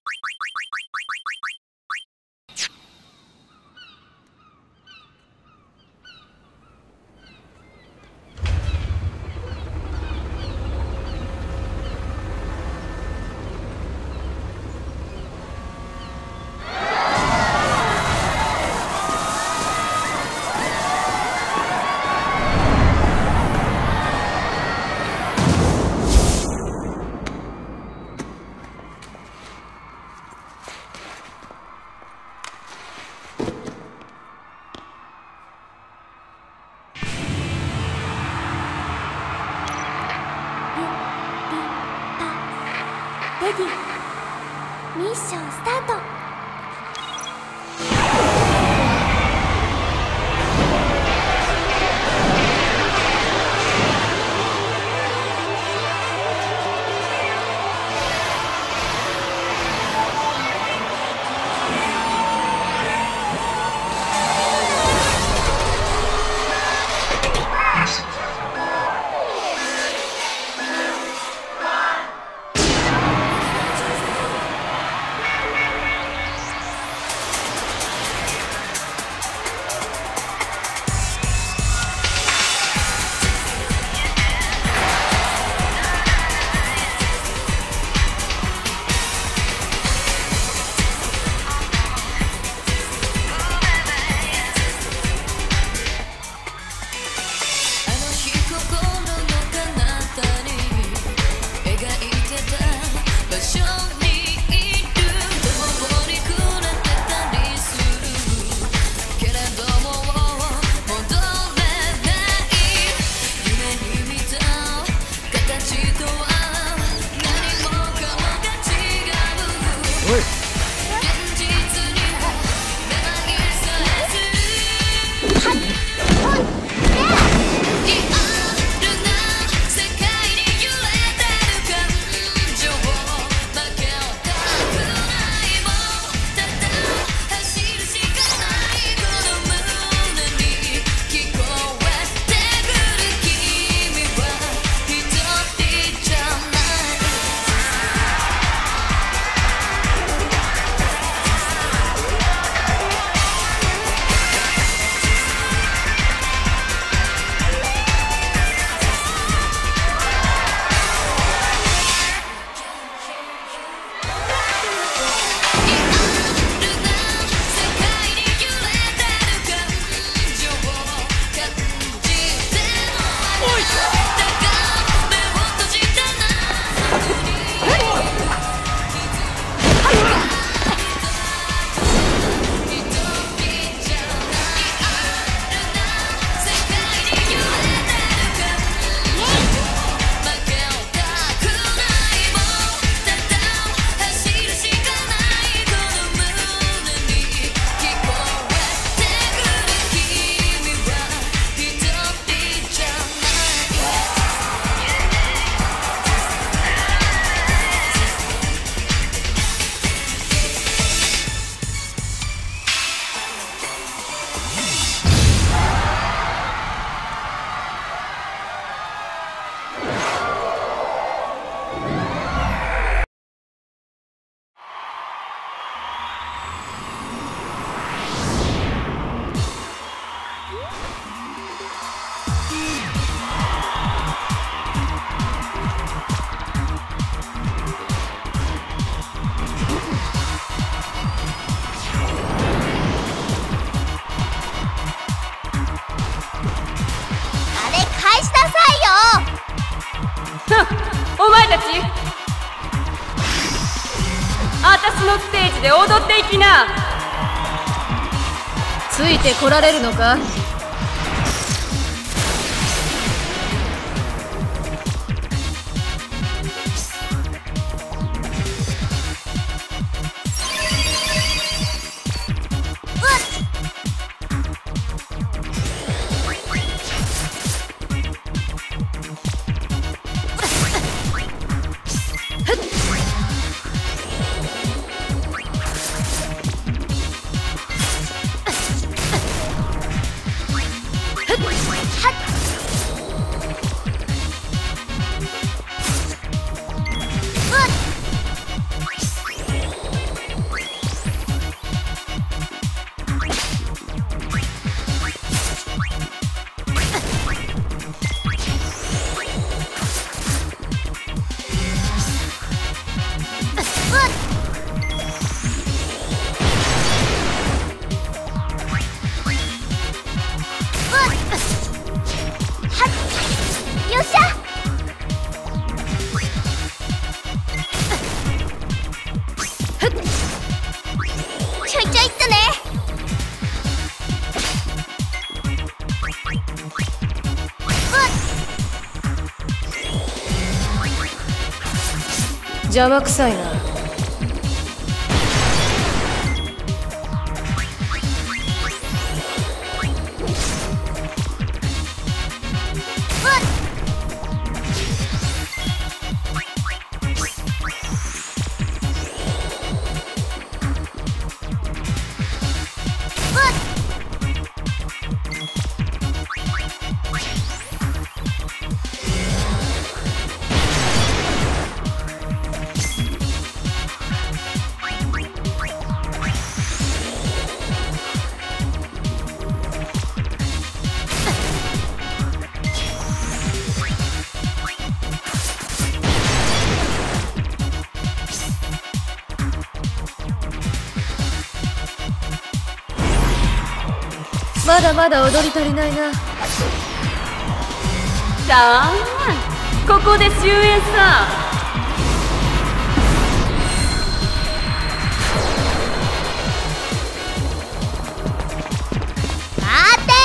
レディ、ミッションスタート。 お前たち、あたしのステージで踊っていきな。ついてこられるのか？ 邪魔くさいな。まだまだ踊り足りないな。 さあ、ここで終焉さ。 待て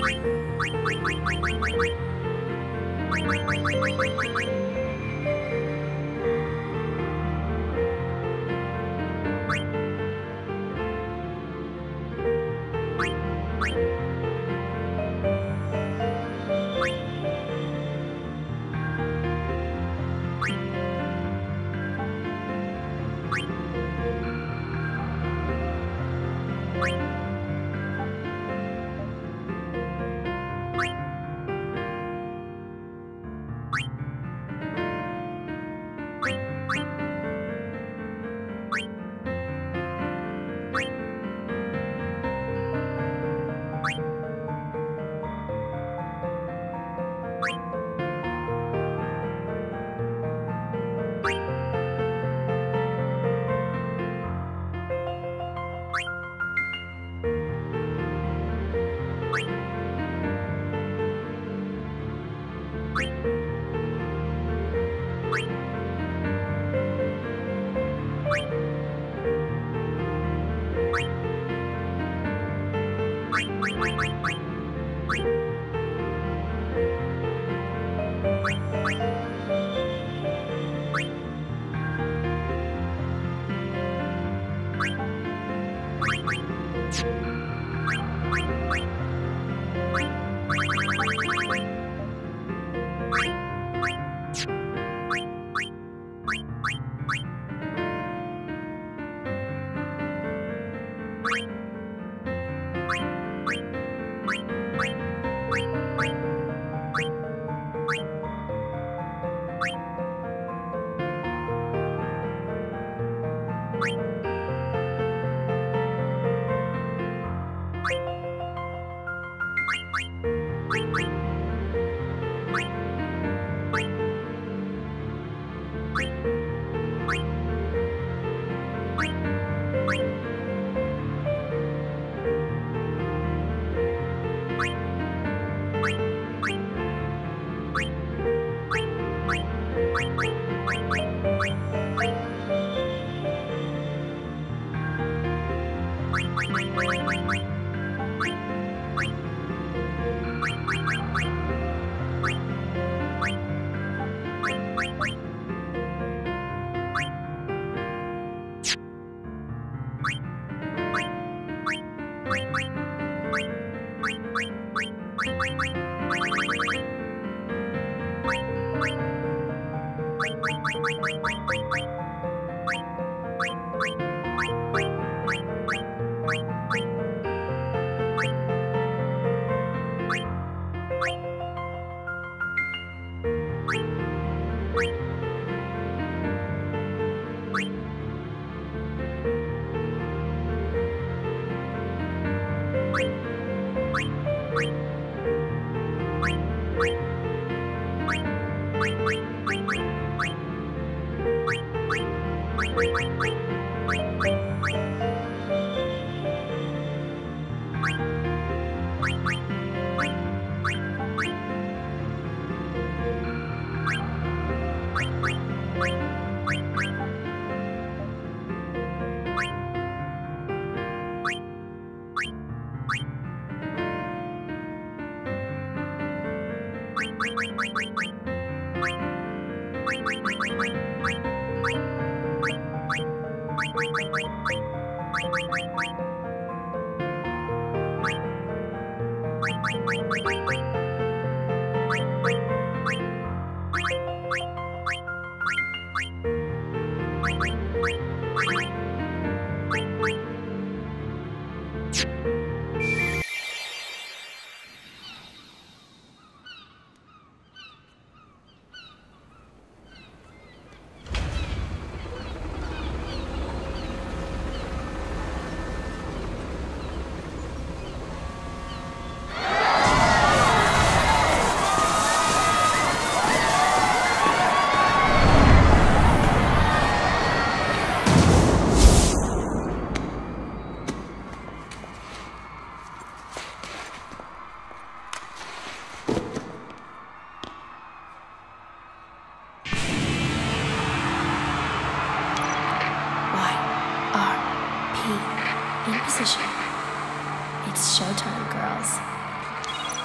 In position. It's showtime, girls.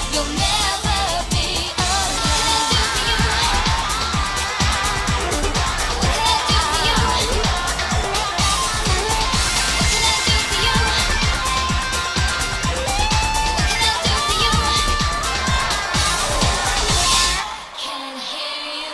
You'll never be alone. What can I do for you? What can I do for you? What can I do for you? Can't hear you.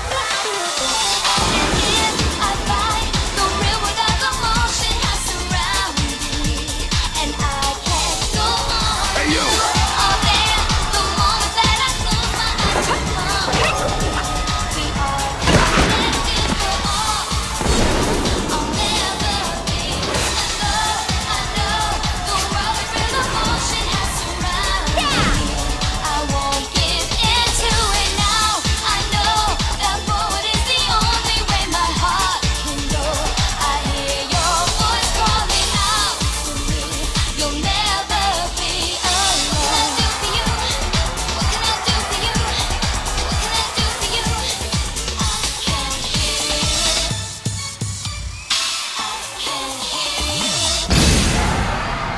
If I fight the real without the motion has surrounded me, and I can't go on. Hey, yo. All there, the moment that I close my eyes, you come. We are connected for all. I'll never be alone. I know the world with real emotion has surrounded me. I won't give in to it now. I know that forward is the only way my heart can go. I hear your voice calling out to me. You'll never be alone. What can I do for you? What can I do for you? What can I do for you? I can't hear you. I can't hear you.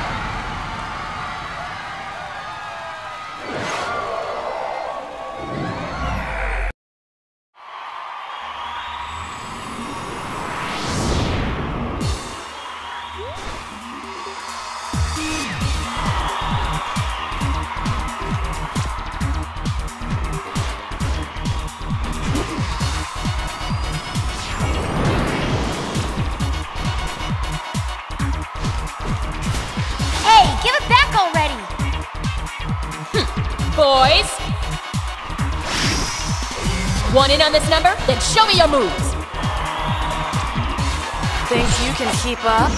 Hey, give it back already! Boys! Want in on this number? Then show me your moves! Think you can keep up?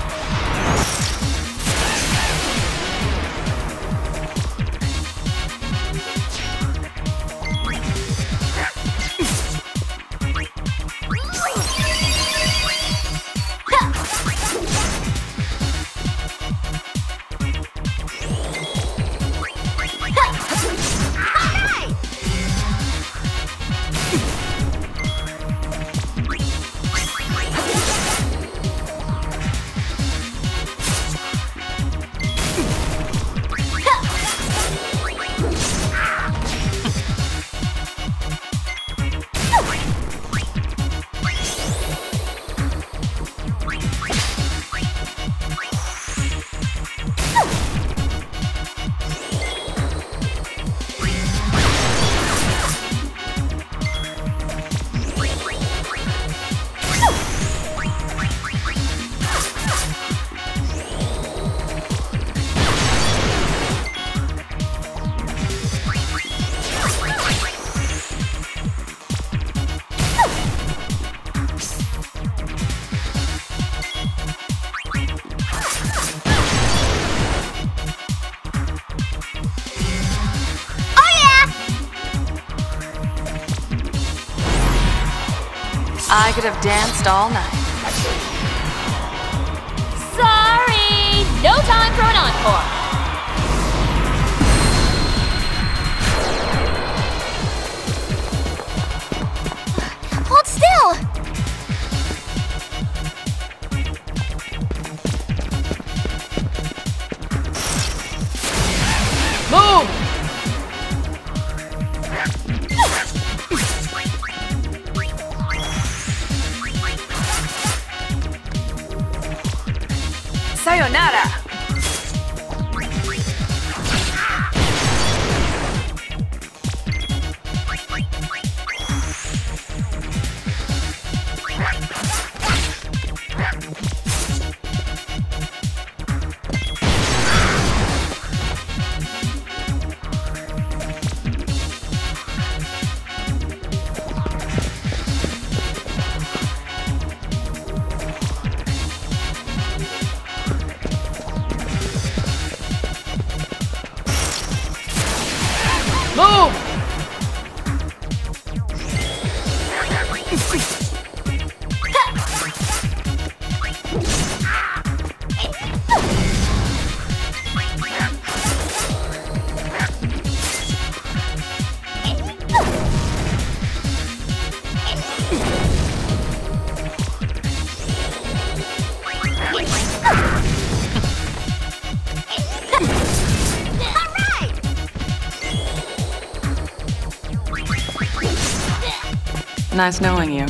I could have danced all night. Sorry! No time for an encore! Hold still! Move! Sayonara! Move! Nice knowing you.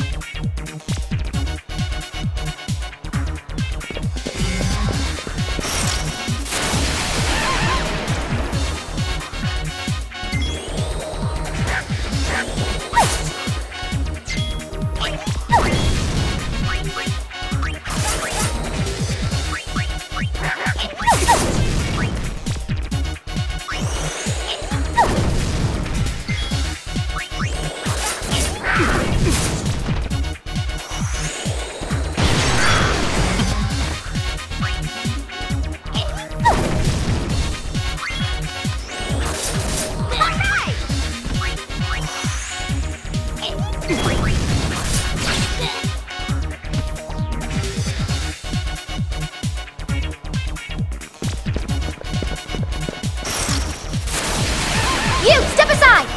You, step aside!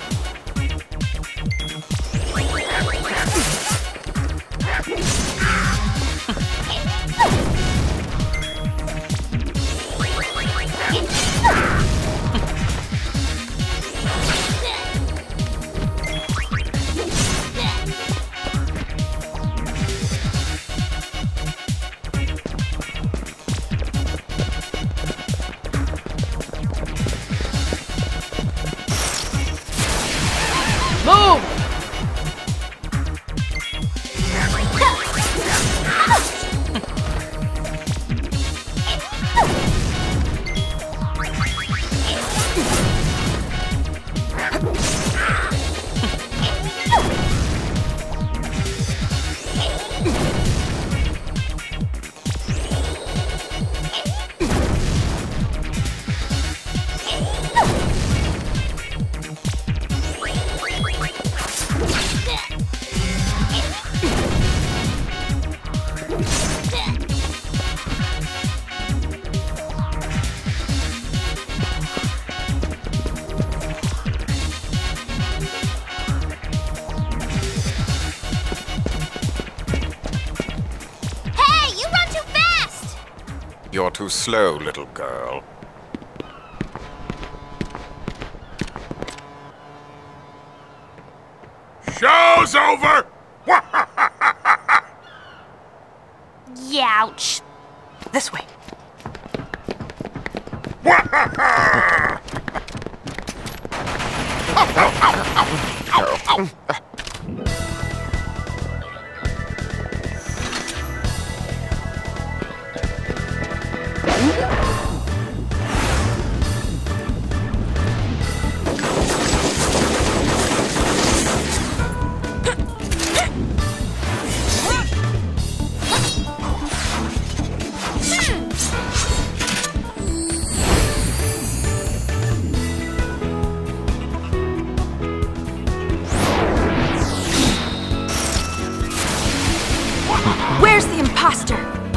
Move! Hey, you run too fast! You're too slow, little girl. Show's over! Youch. This way. Where's the imposter?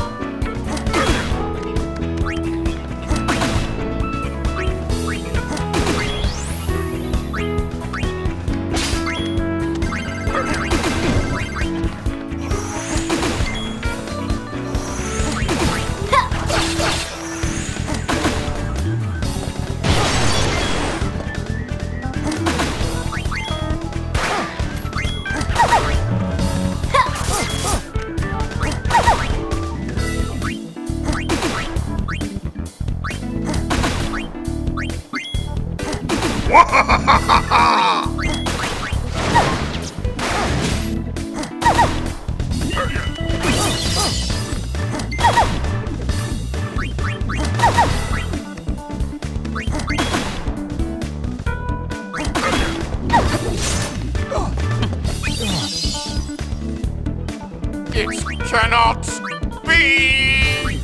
It cannot be!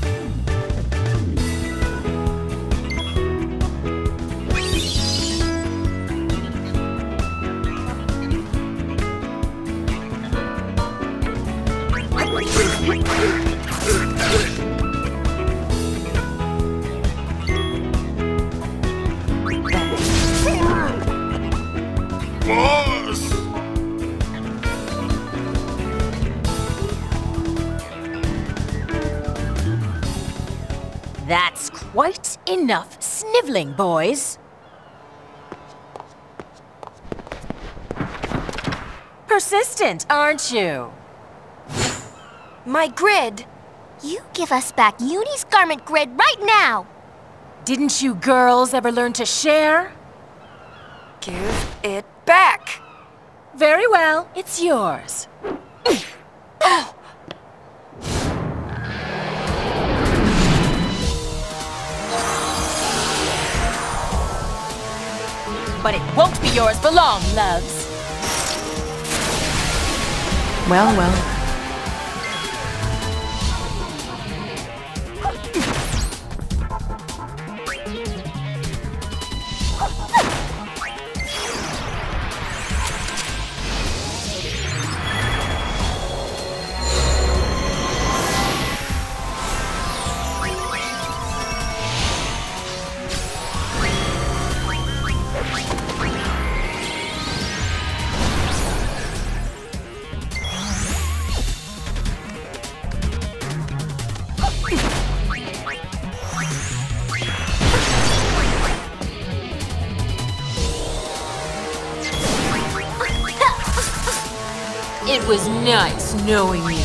Boss! That's quite enough sniveling, boys. persistent, aren't you? My grid. You give us back Uni's garment grid right now! Didn't you girls ever learn to share? Give it back. Very well, it's yours. But it won't be yours for long, loves. Well, well. It was nice knowing you.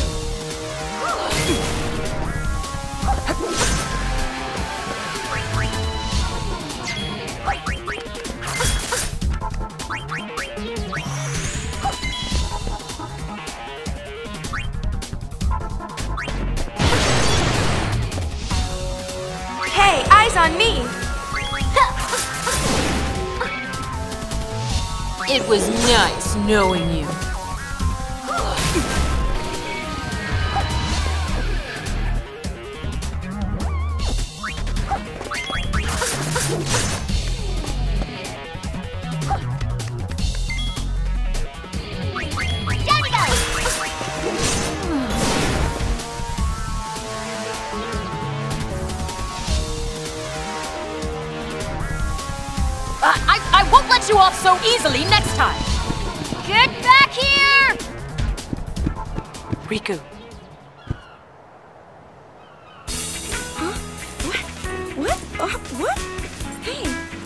Hey, eyes on me! It was nice knowing you. Down we go! I won't let you off so easily next time. Get back here! Riku. What? What? Hey,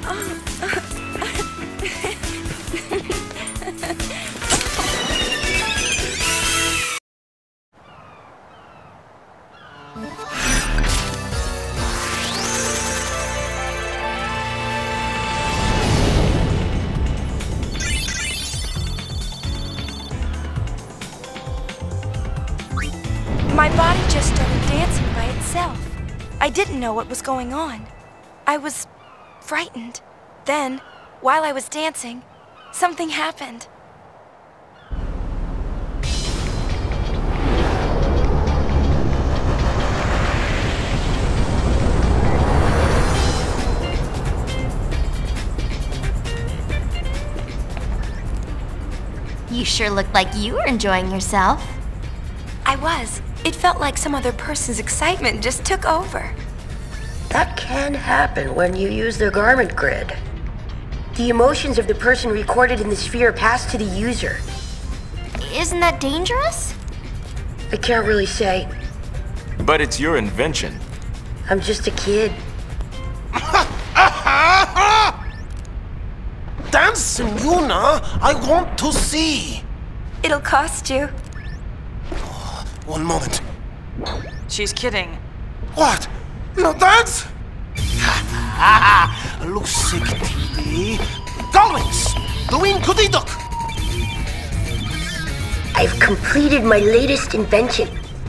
My body just started dancing by itself. I didn't know what was going on. I was frightened. Then, while I was dancing, something happened. You sure looked like you were enjoying yourself. I was. It felt like some other person's excitement just took over. That can happen when you use the garment grid. The emotions of the person recorded in the sphere pass to the user. Isn't that dangerous? I can't really say. But it's your invention. I'm just a kid. Dance, Yuna! I want to see! It'll cost you. One moment. She's kidding. What? No dance? Looks sick, TV. Garments! Doing goody duck! I've completed my latest invention.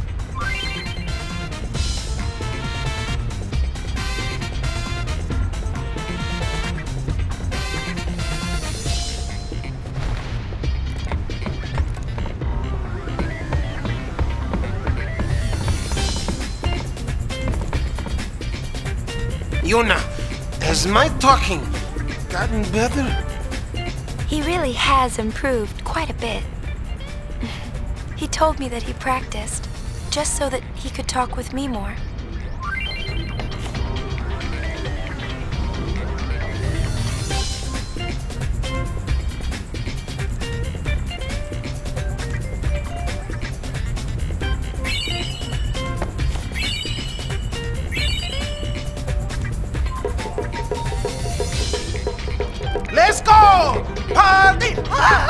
Yuna, has my talking gotten better? He really has improved quite a bit. He told me that he practiced, just so that he could talk with me more. Let's go! Party!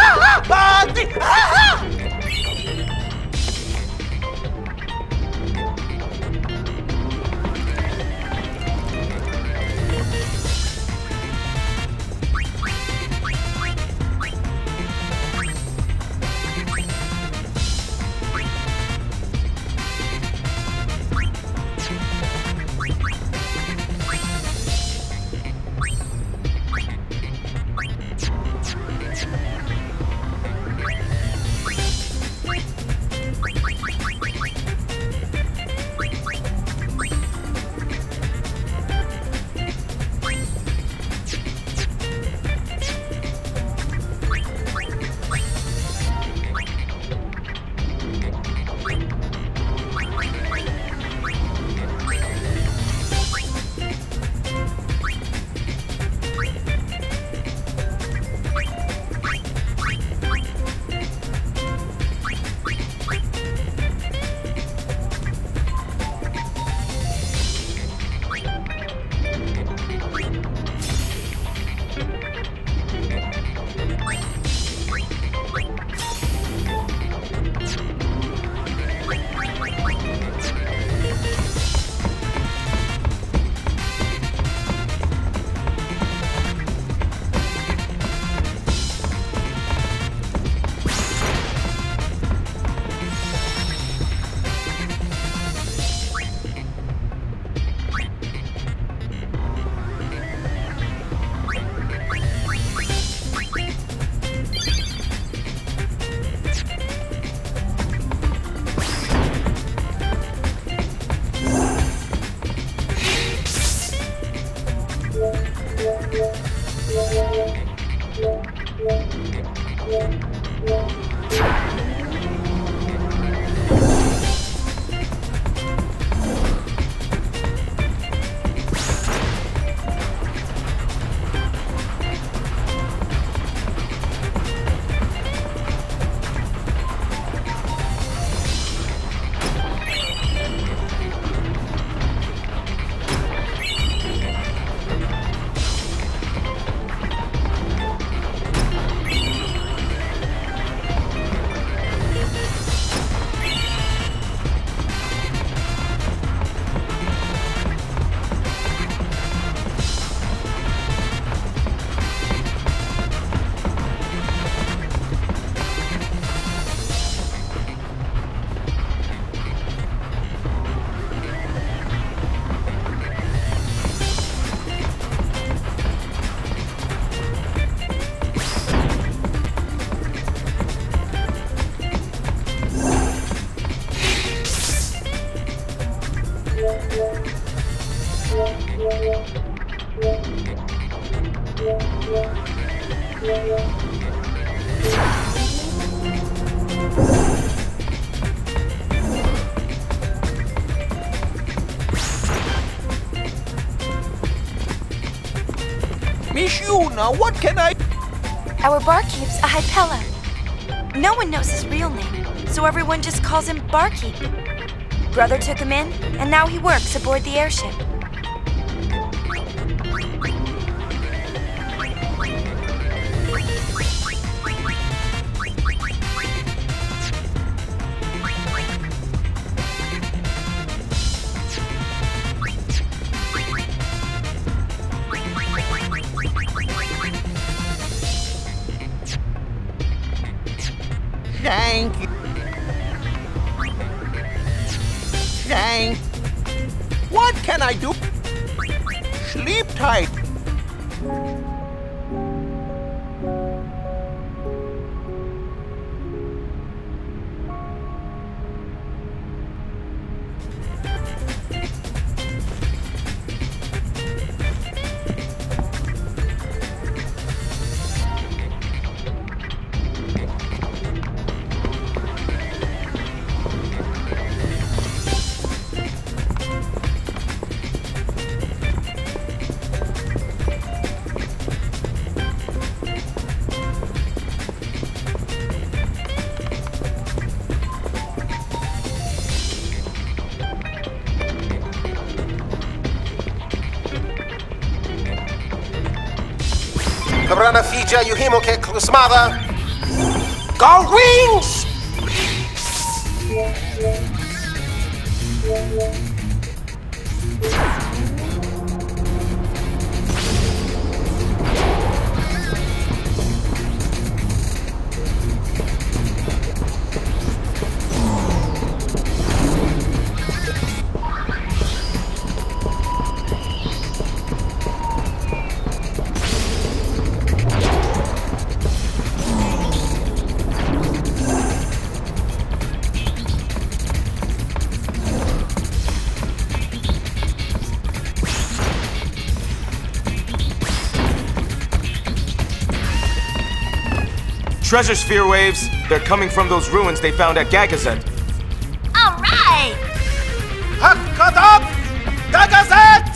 Miss Yuna, what can I... Our barkeep's a Hypella. No one knows his real name, so everyone just calls him Barkeep. Brother took him in, and now he works aboard the airship. Thank you. Thank. What can I do? Sleep tight. Cabrana Fija, Yuhimo ke Klusmava. Gull wings! Treasure sphere waves. They're coming from those ruins they found at Gagazet. All right! Hakadab! Gagazet!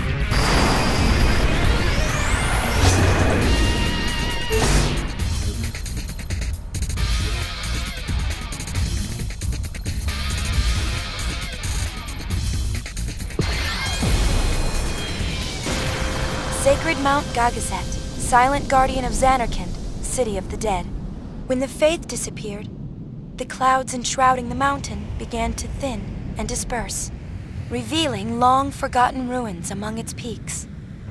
Sacred Mount Gagazet, silent guardian of Xanarkand, city of the dead. When the faith disappeared, the clouds enshrouding the mountain began to thin and disperse, revealing long-forgotten ruins among its peaks.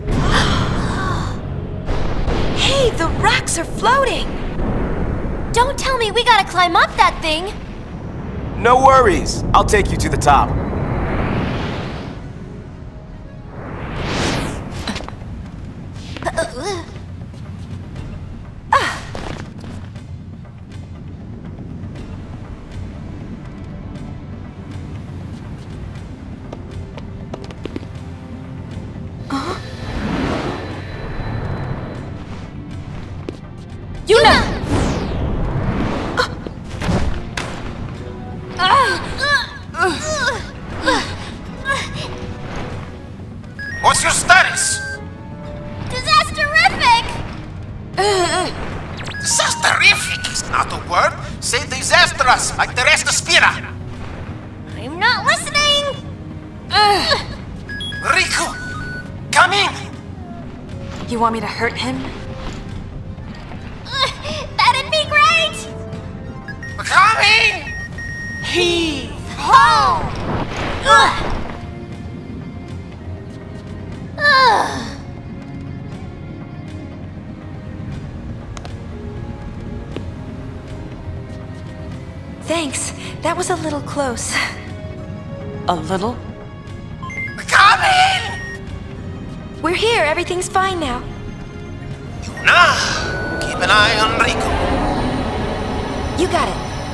Hey, the rocks are floating! Don't tell me we gotta climb up that thing! No worries. I'll take you to the top. Yuna! What's your status? Disasterific! Disasterific is not a word. Say disastrous, like the rest of Spira. I'm not listening! Riku, come in. You want me to hurt him? That'd be great! Come in. Heave ho! Thanks. That was a little close. A little? Come in. We're here. Everything's fine now. Nah, keep an eye on Riku. You got it.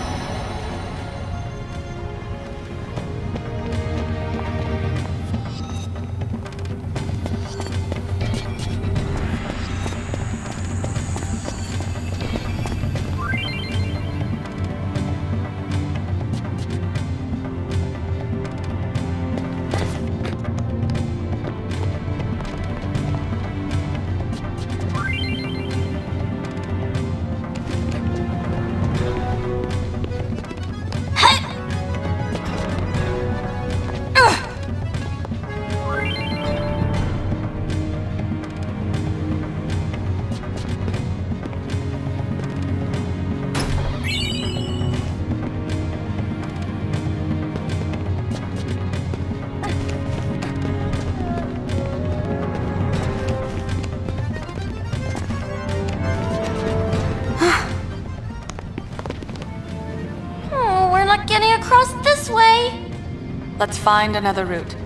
Getting across this way. Let's find another route.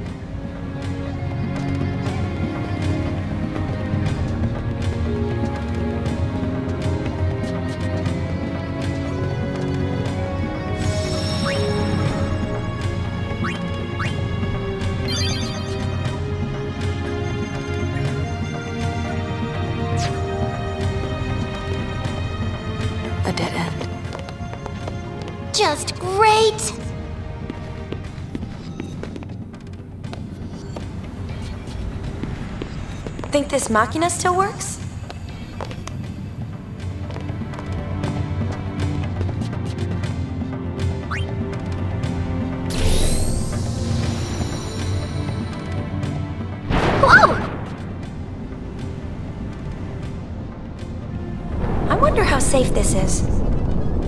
A dead end. Just great! Think this machina still works? Whoa! I wonder how safe this is.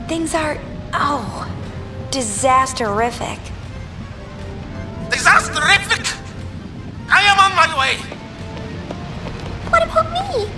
Things are, oh, disasterific. Disasterific! I am on my way! What about me?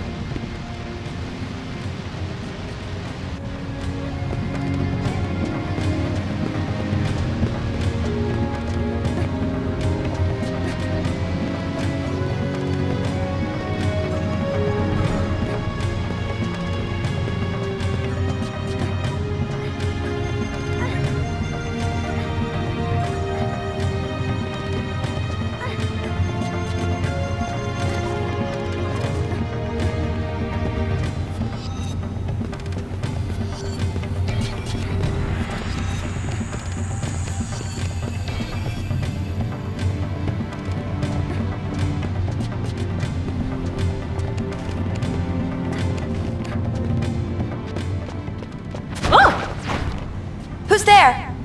Who's there?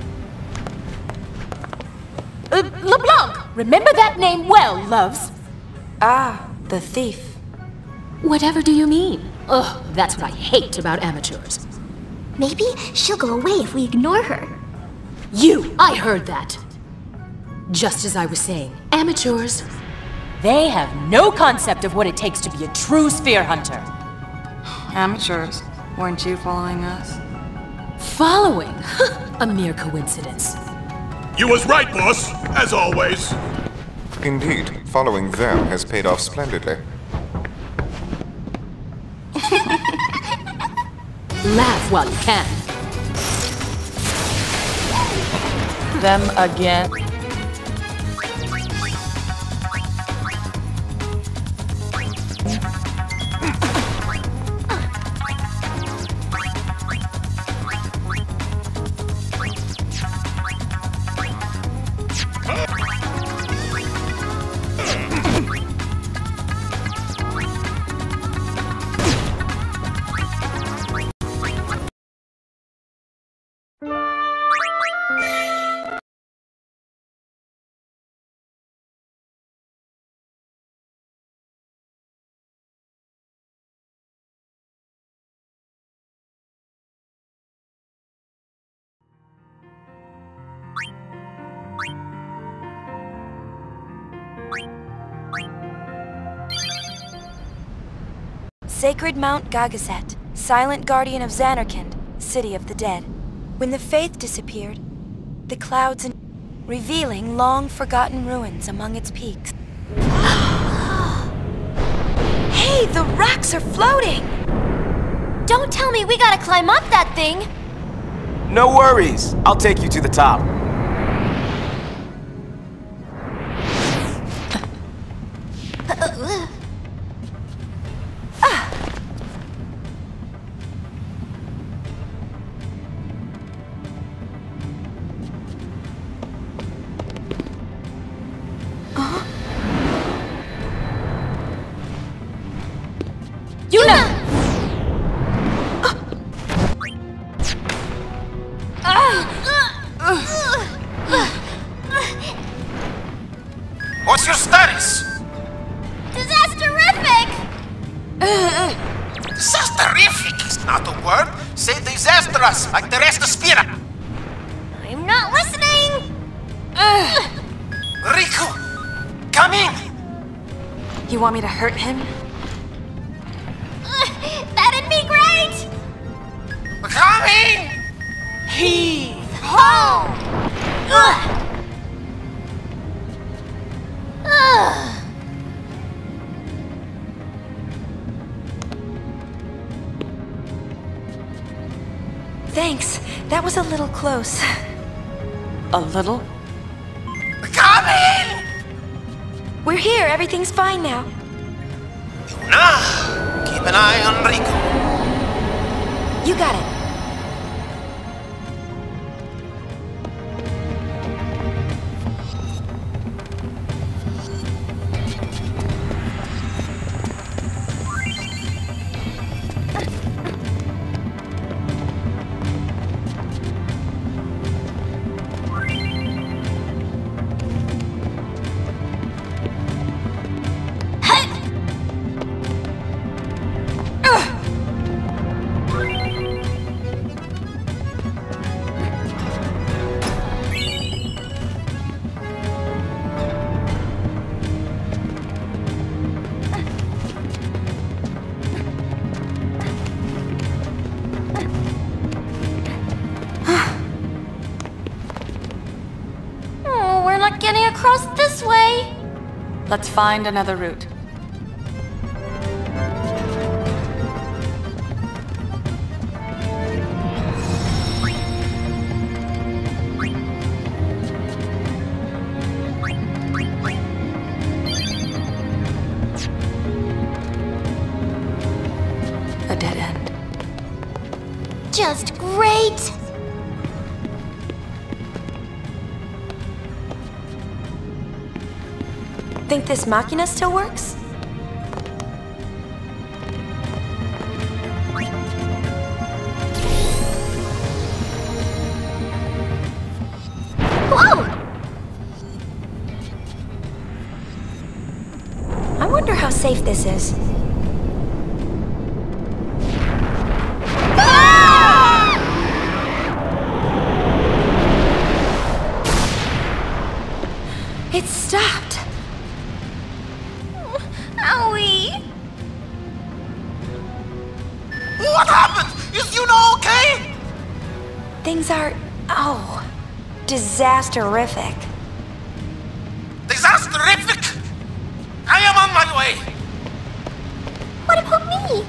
LeBlanc! Remember that name well, loves. Ah, the thief. Whatever do you mean? Ugh, that's what I hate about amateurs. Maybe she'll go away if we ignore her. I heard that. Just as I was saying, amateurs, they have no concept of what it takes to be a true sphere hunter. Amateurs. Weren't you following us? Following? A mere coincidence. You was right, boss, as always. Indeed, following them has paid off splendidly. Laugh while you can. Them again. Sacred Mount Gagazet, silent guardian of Zanarkand, city of the dead. When the faith disappeared, the clouds revealing long-forgotten ruins among its peaks. Hey, the rocks are floating! Don't tell me we gotta climb up that thing! No worries. I'll take you to the top. What's your status? Disasterific! Disasterific is not a word. Say disastrous, like the rest of Spira. I'm not listening! Riku, come in! You want me to hurt him? That'd be great! Come in! Heave ho! Thanks, that was a little close. A little? Come in! We're here, everything's fine now. Now, keep an eye on Riku. You got it. Let's find another route. A dead end. Just great! Think this machina still works? Whoa! I wonder how safe this is. It stopped. Owie! What happened? Is Yuna okay? Things are, disasterific. Disasterific! I am on my way. What about me?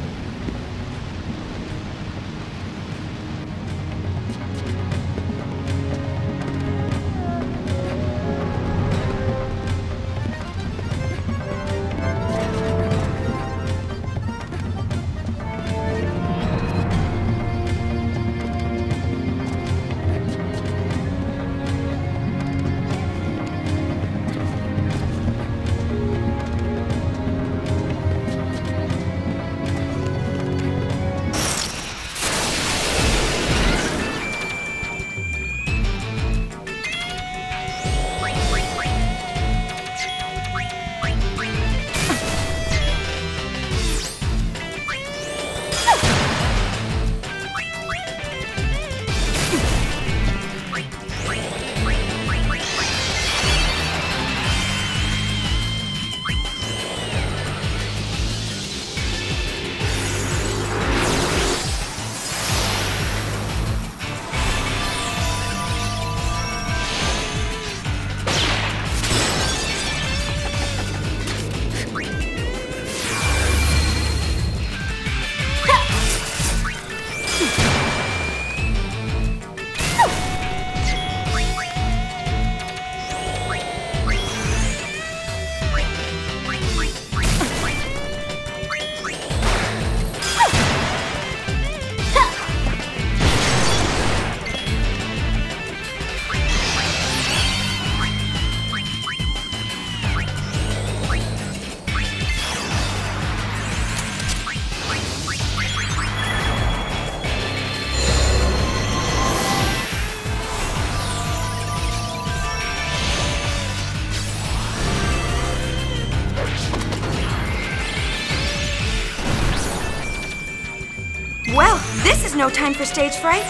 Well, this is no time for stage fright.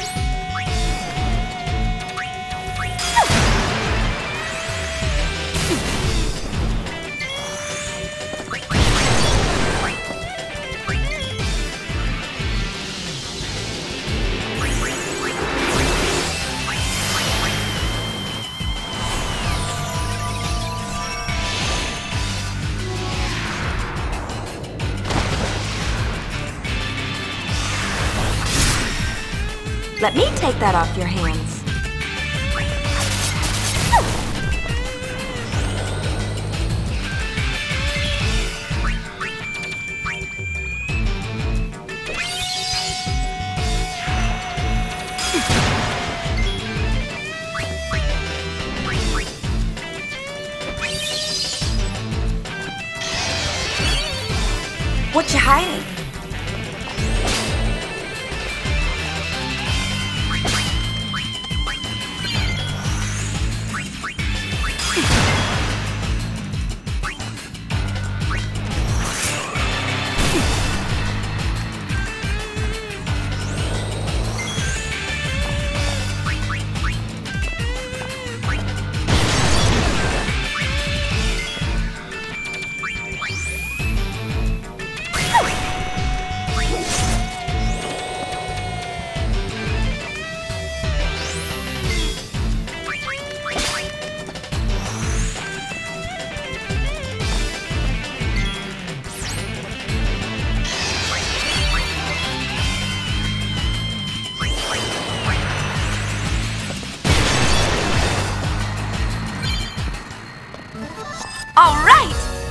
Let me take that off your hands. What you hiding? All right!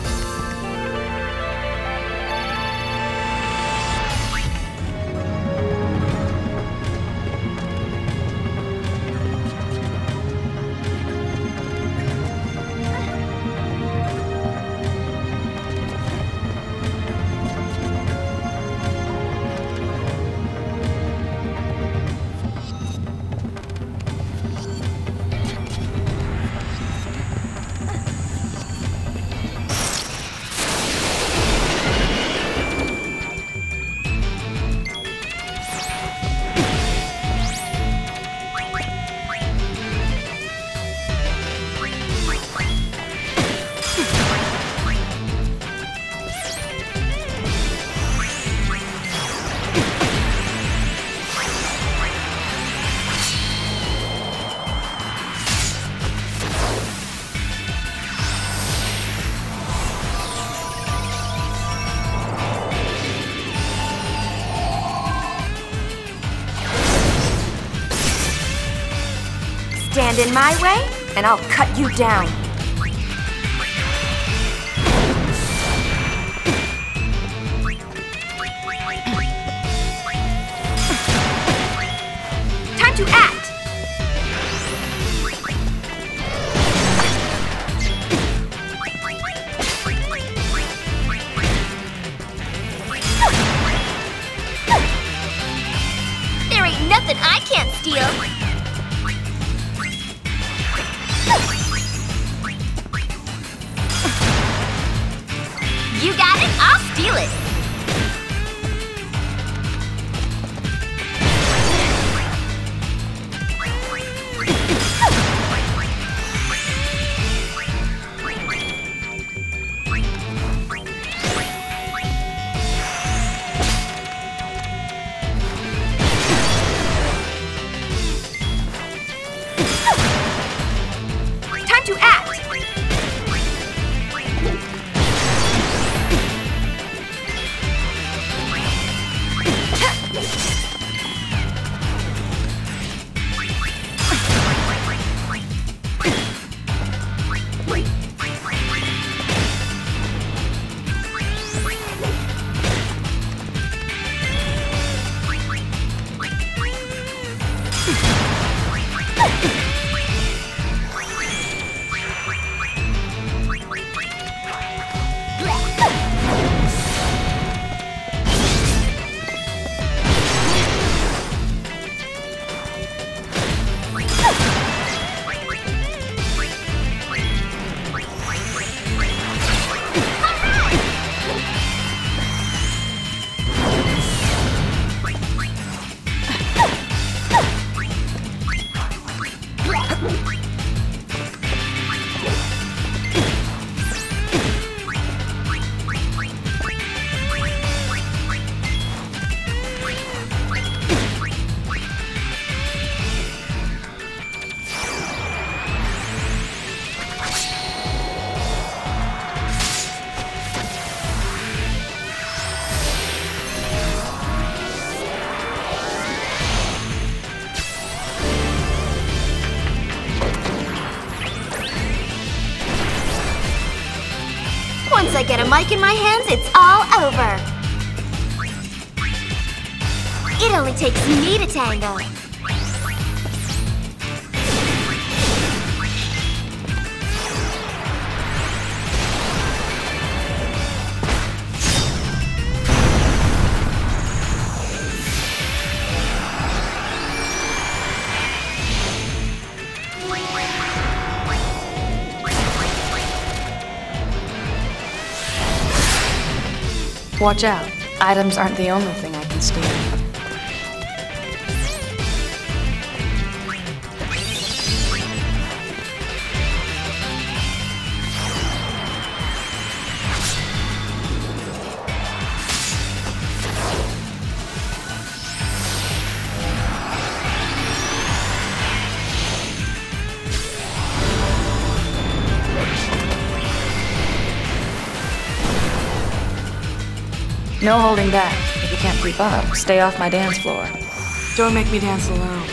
Stand in my way, and I'll cut you down. Time to act! There ain't nothing I can't steal. You got it, I'll steal it. Time to act! Once I get a mic in my hands, it's all over. It only takes me to tango. Watch out. Items aren't the only thing I can steal. No holding back. If you can't keep up, stay off my dance floor. Don't make me dance alone.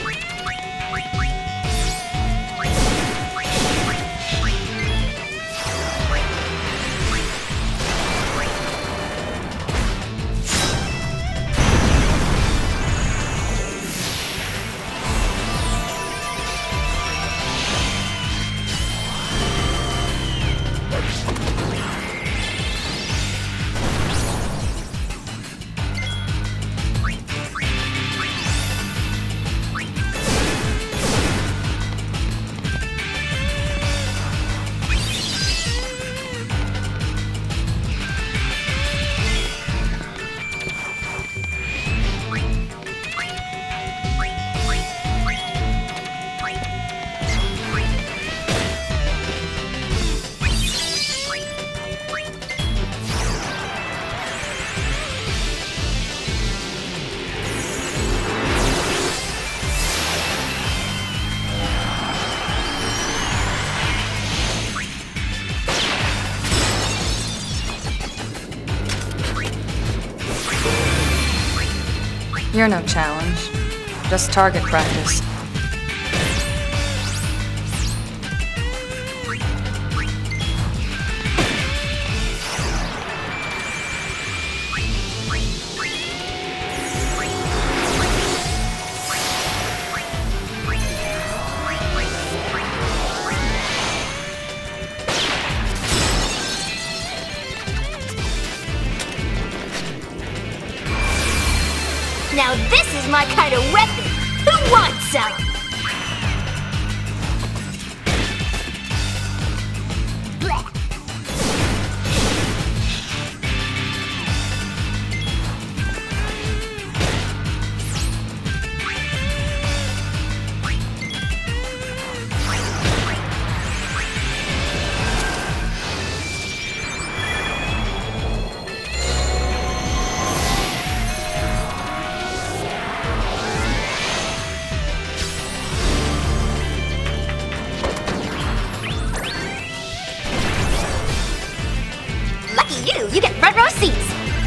You're no challenge. Just target practice. Now this is my kind of weapon! Who wants some? Blech. You get front row seats.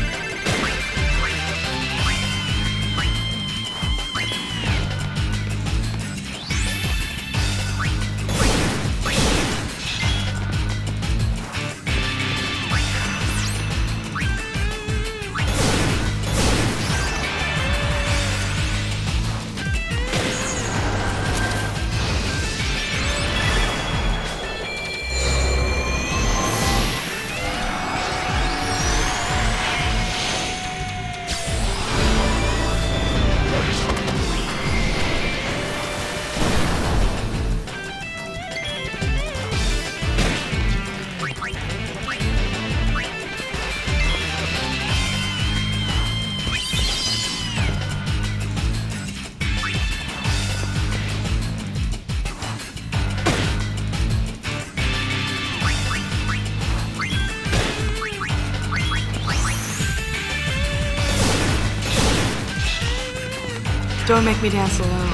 Don't make me dance alone.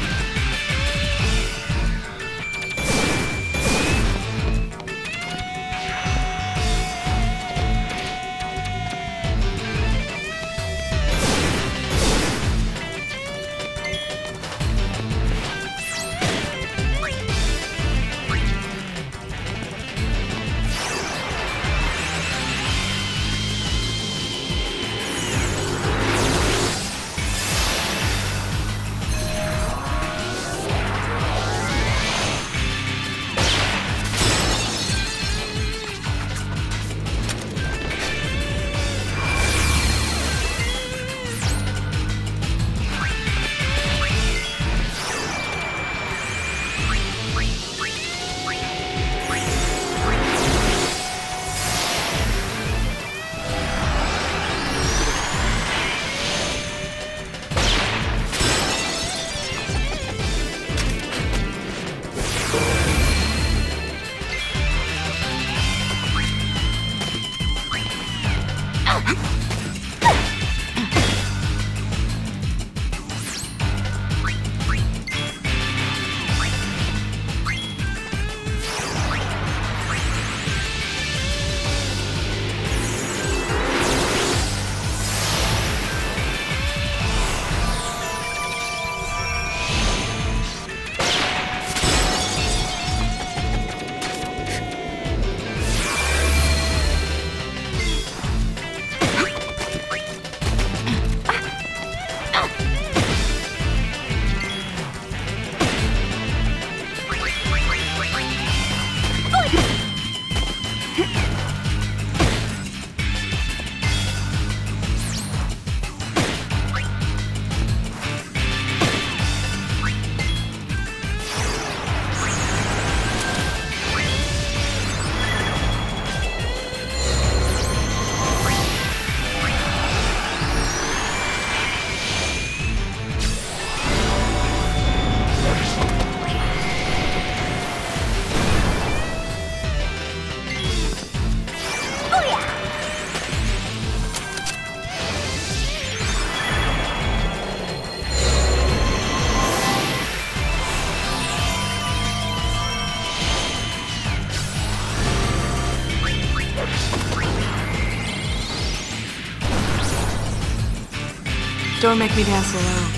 Don't make me dance alone.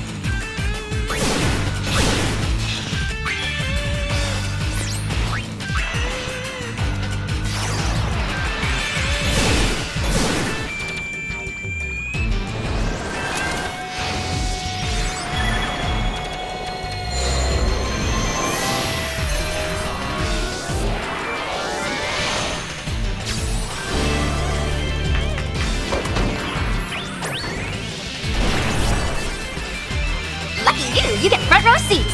You get front row seats.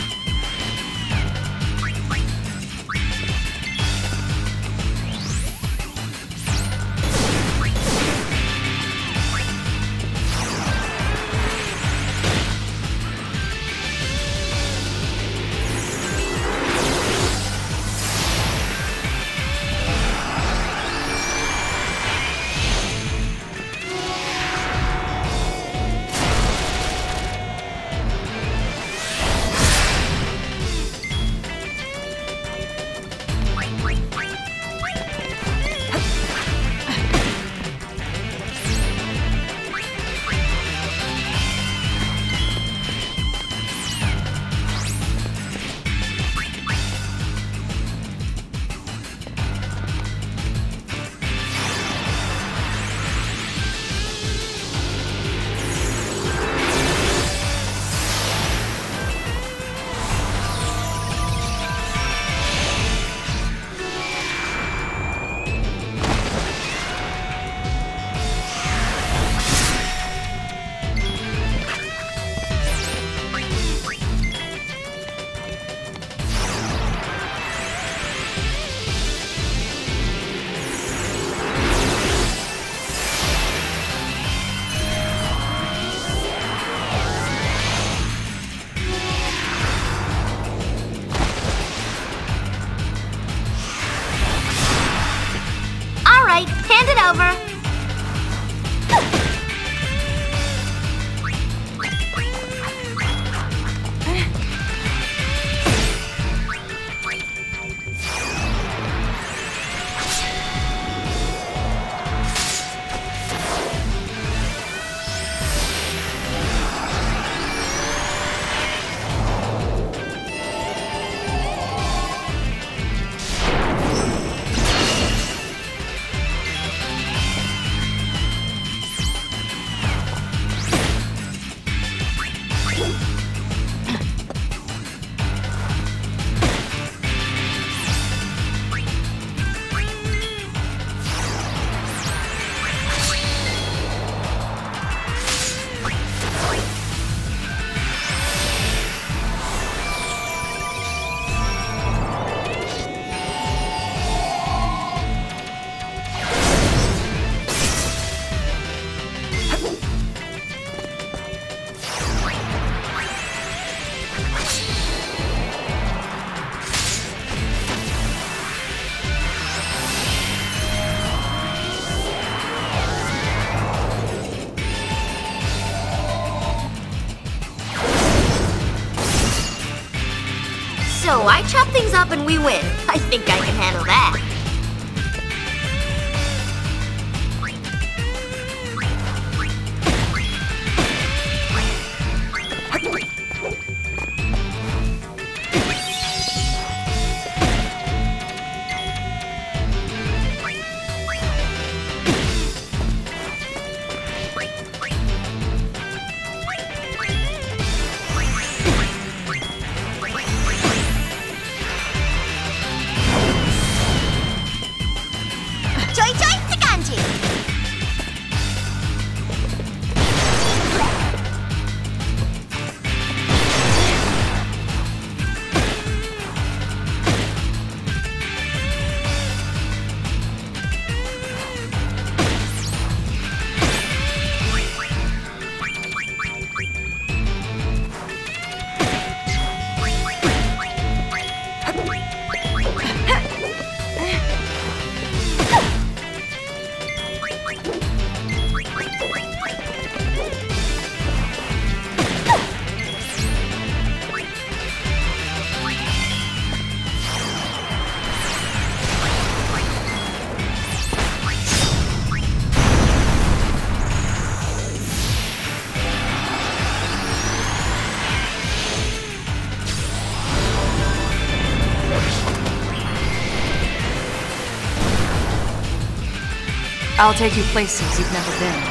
Hand it over. So I chop things up and we win. I think I can handle that. I'll take you places you've never been.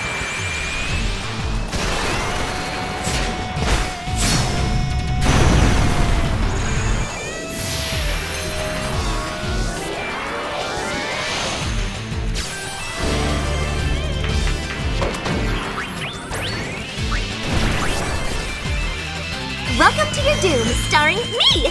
Welcome to your doom, starring me!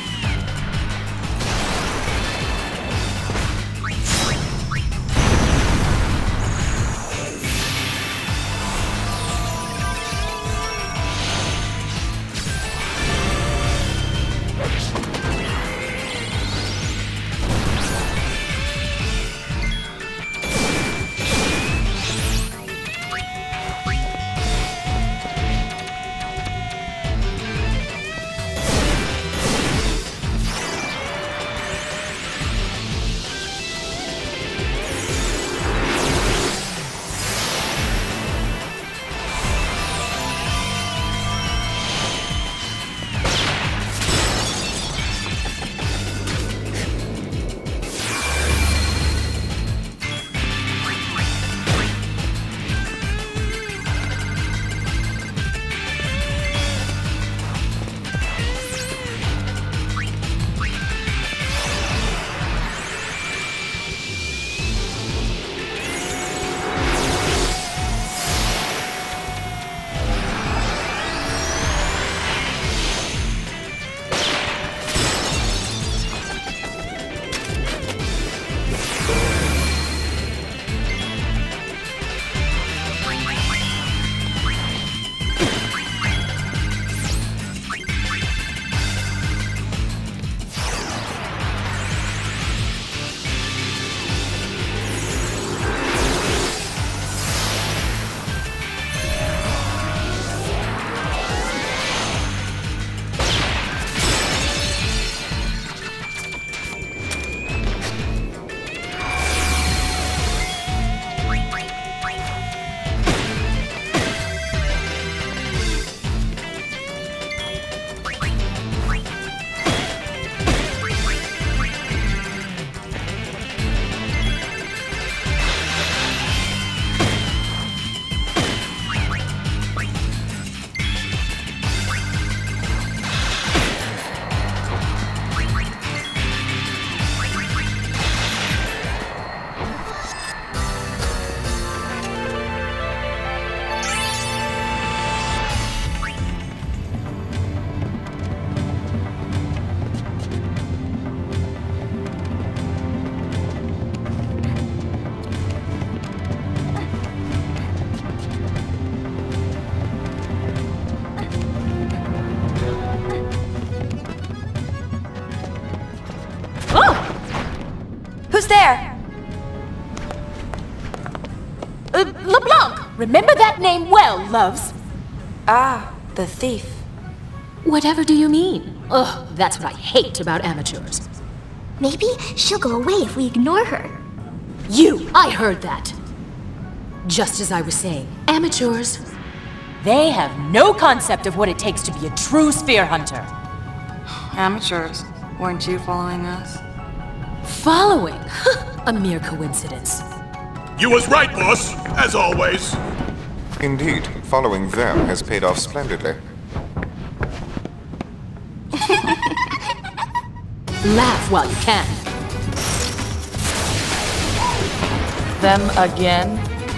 Who's there? LeBlanc! Remember that name well, loves. Ah, the thief. Whatever do you mean? Ugh, that's what I hate about amateurs. Maybe she'll go away if we ignore her. I heard that. Just as I was saying, amateurs, they have no concept of what it takes to be a true spear hunter. Amateurs. Weren't you following us? Following? A mere coincidence. You was right, boss, as always. Indeed, following them has paid off splendidly. Laugh while you can. Them again?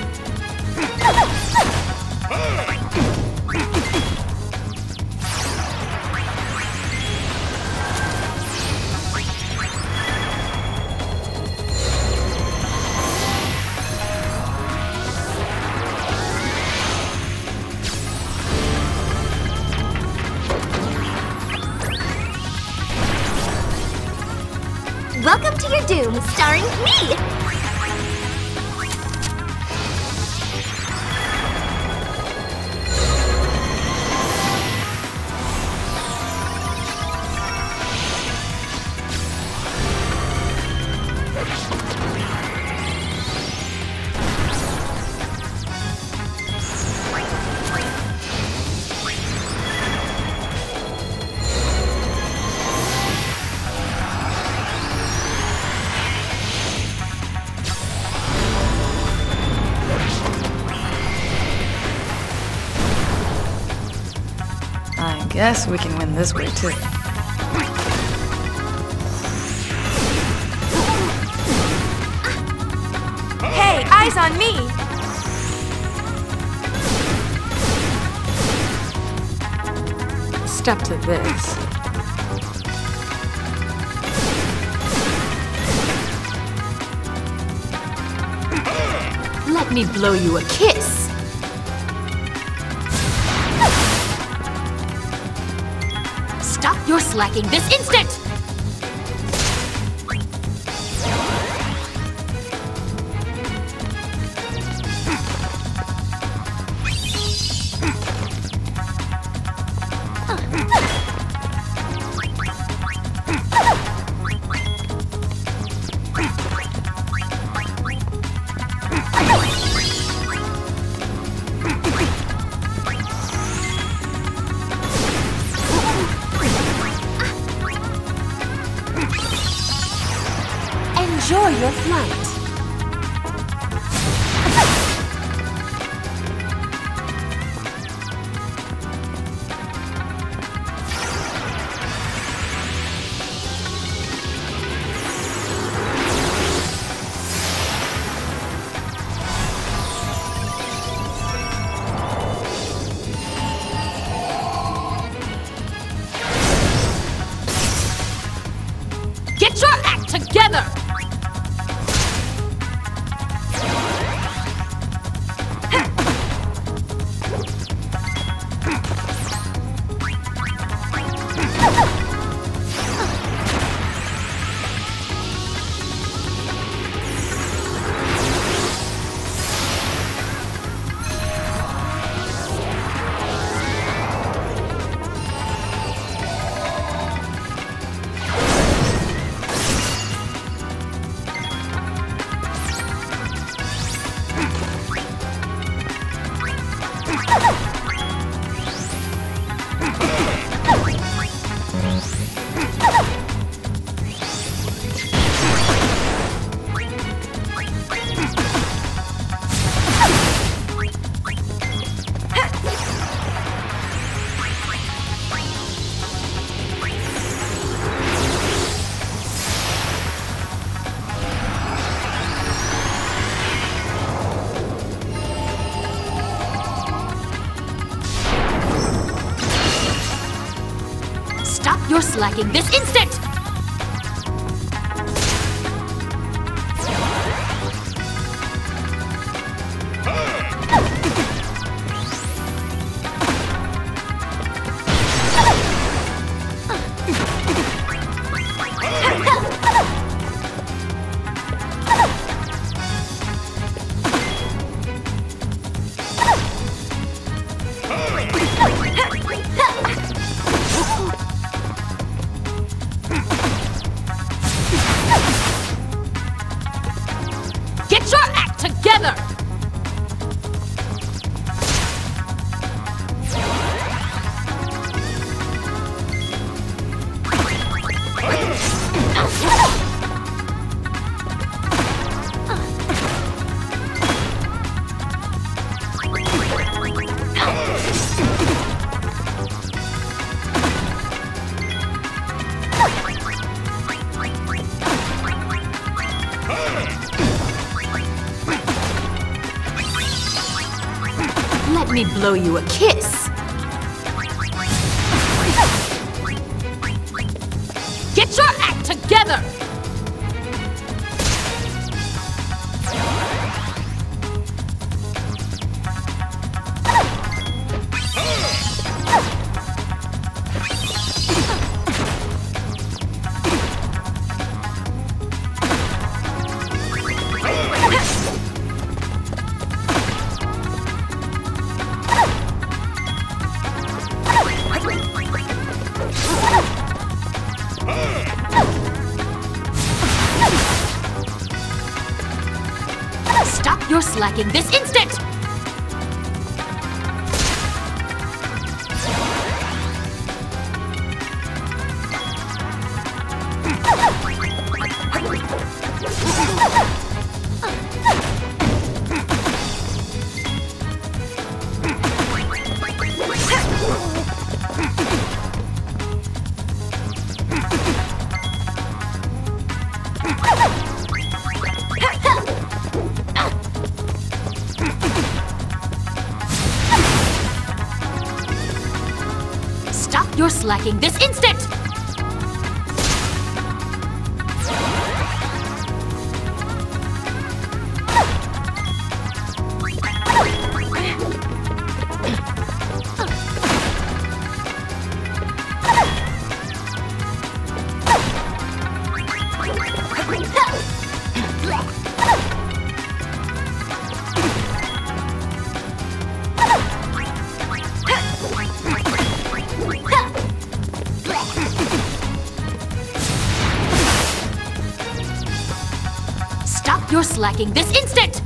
Welcome to your doom, starring me! Guess we can win this way too. Hey, eyes on me! Step to this. Let me blow you a kiss. Stop your slacking this instant! Enjoy your flight. Get your act together! Stop your slacking this instant! Get your act together! Let me blow you a kiss. Get your act together! Stop your slacking this instant! your slacking this instant! Stop your slacking this instant!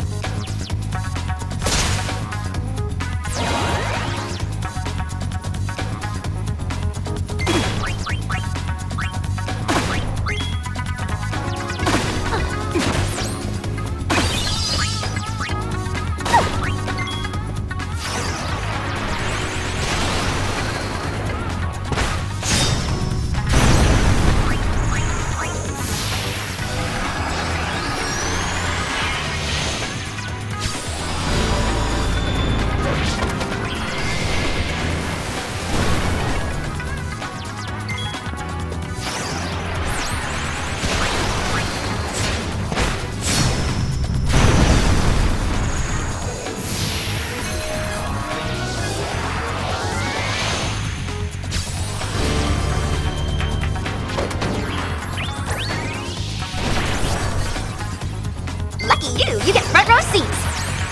Lucky you, you get front row seats.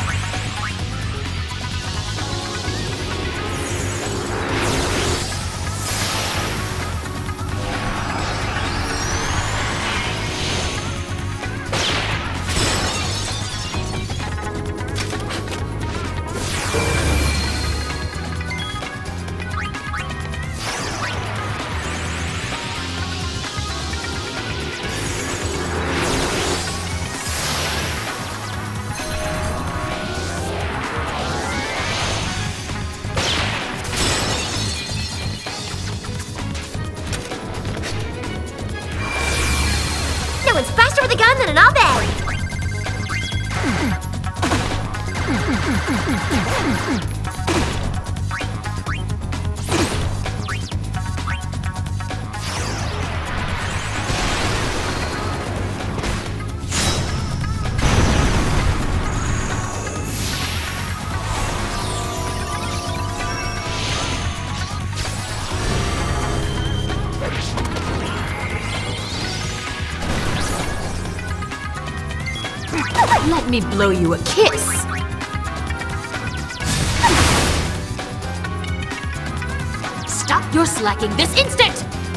No one's faster with a gun than an all-bag. Let me blow you a kiss! Stop your slacking this instant!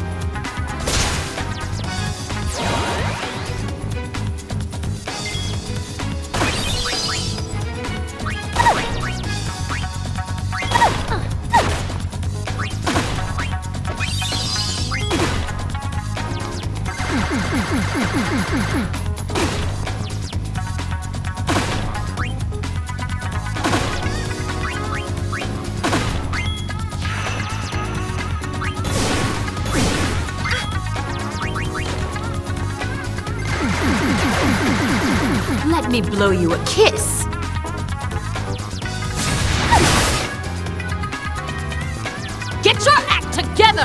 Let me blow you a kiss! Get your act together!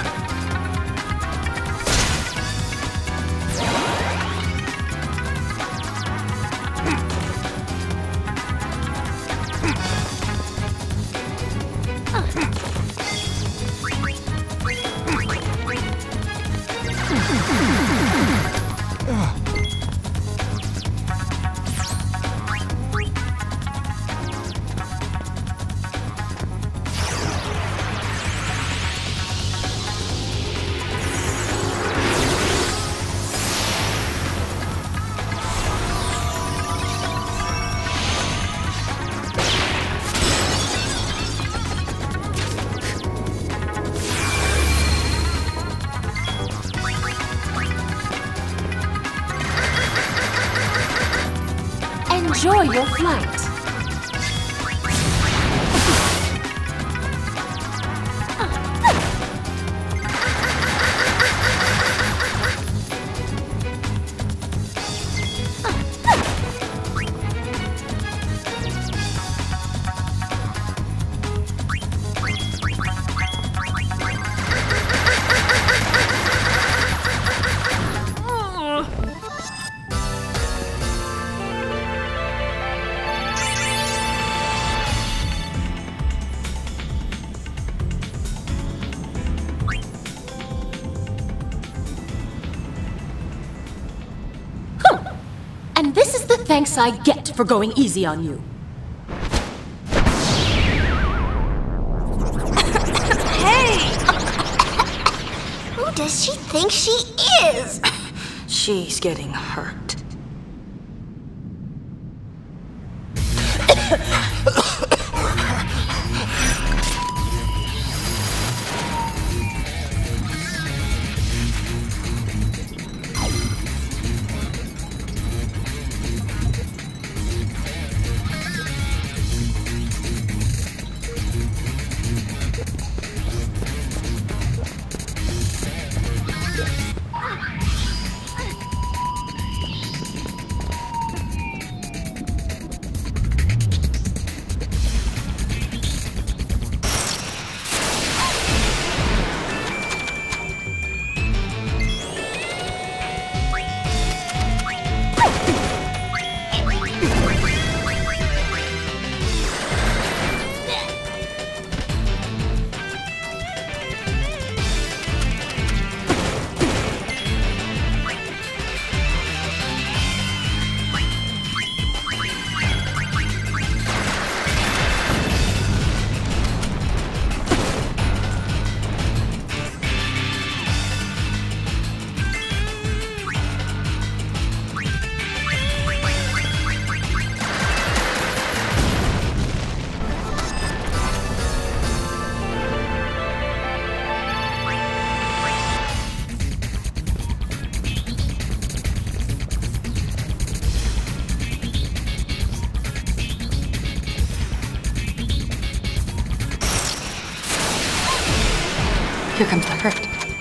Enjoy your flight. thanks I get for going easy on you. Who does she think she is? She's getting hurt. Here comes the hurt.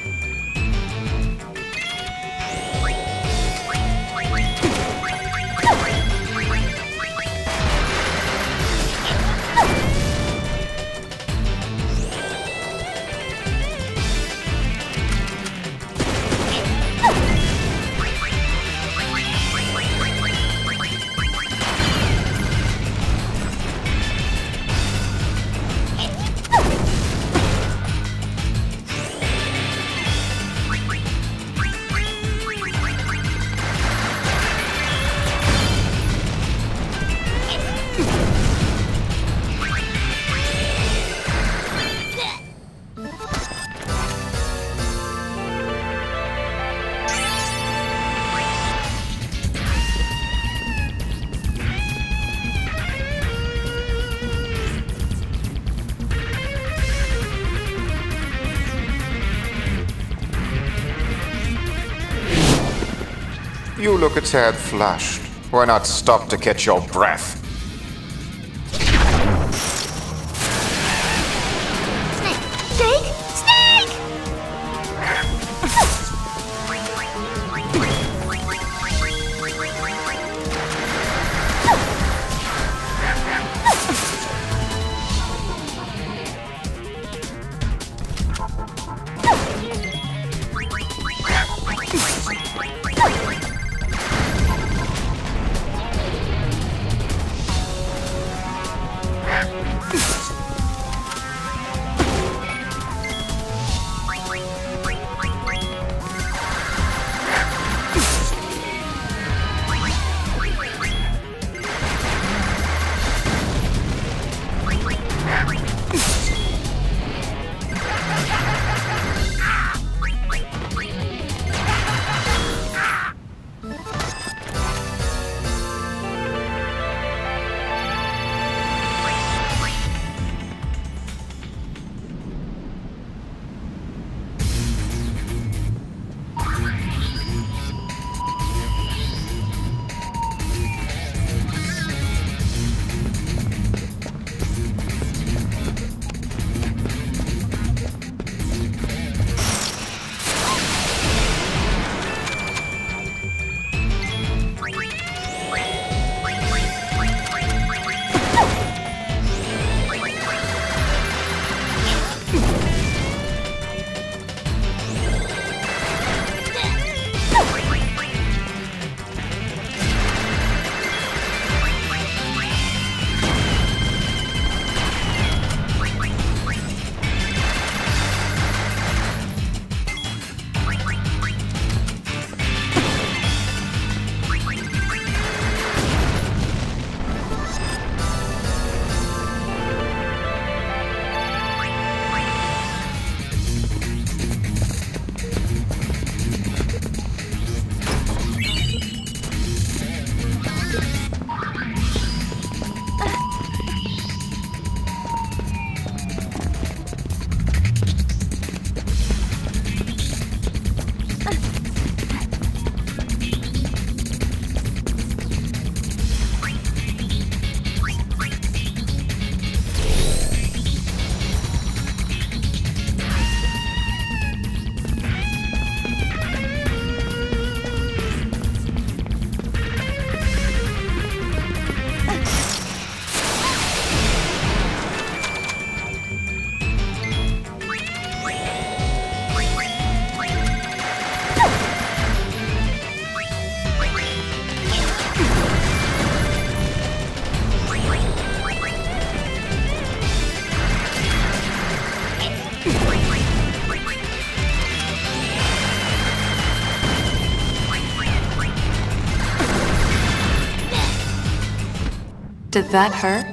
You look a tad flushed. Why not stop to catch your breath? Snake! Snake! Did that hurt?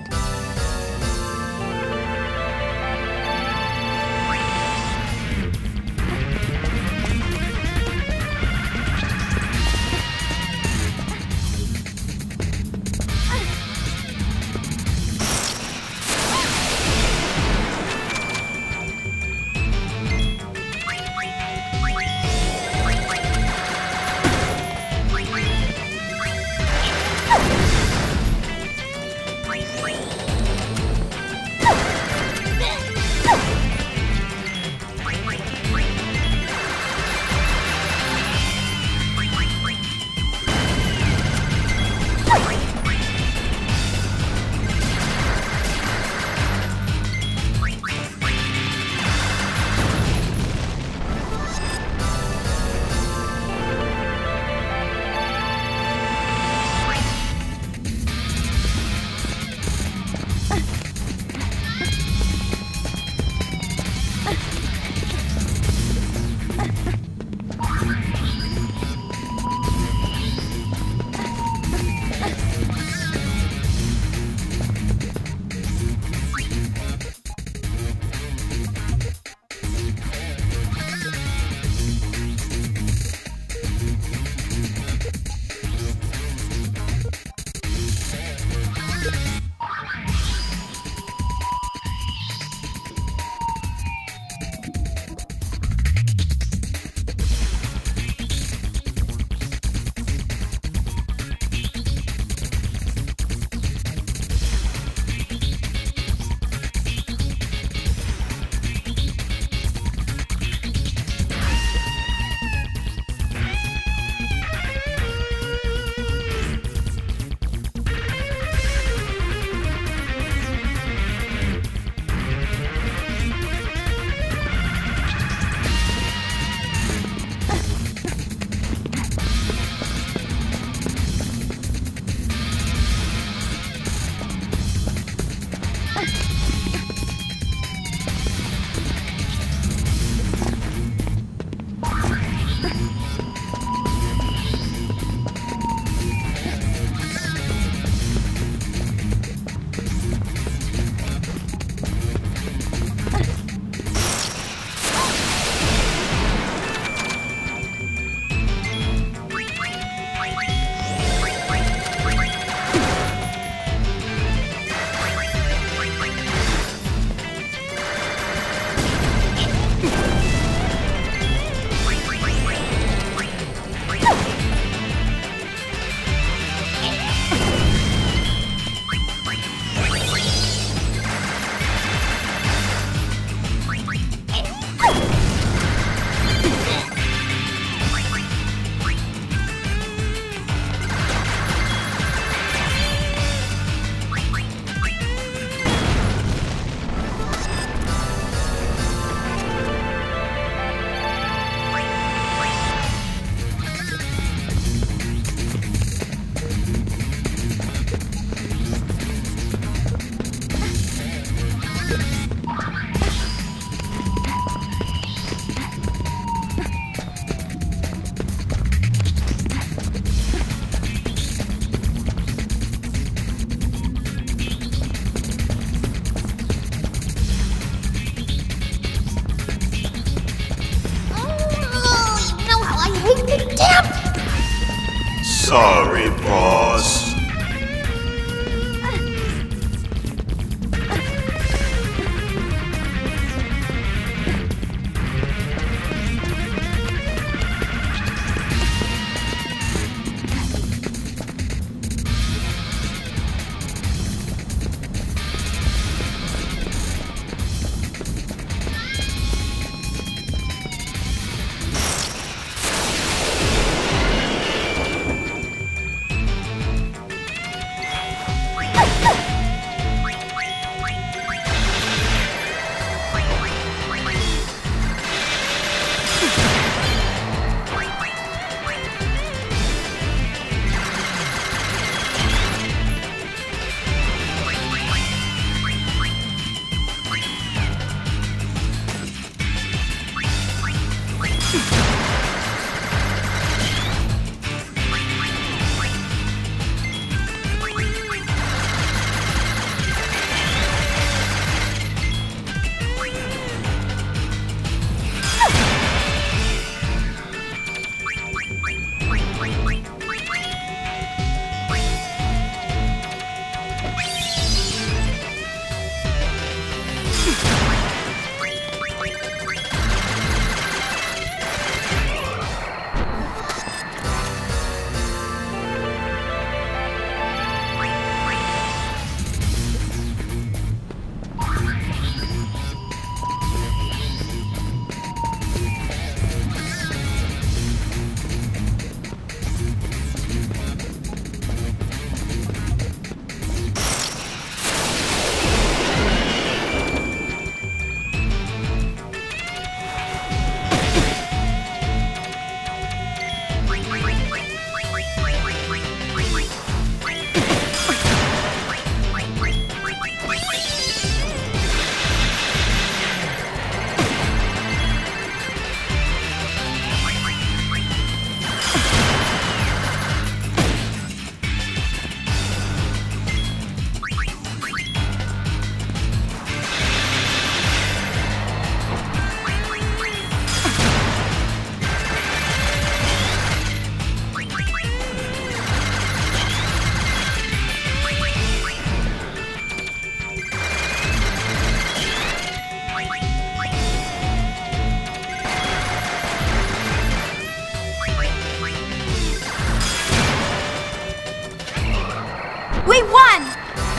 Sorry, boss.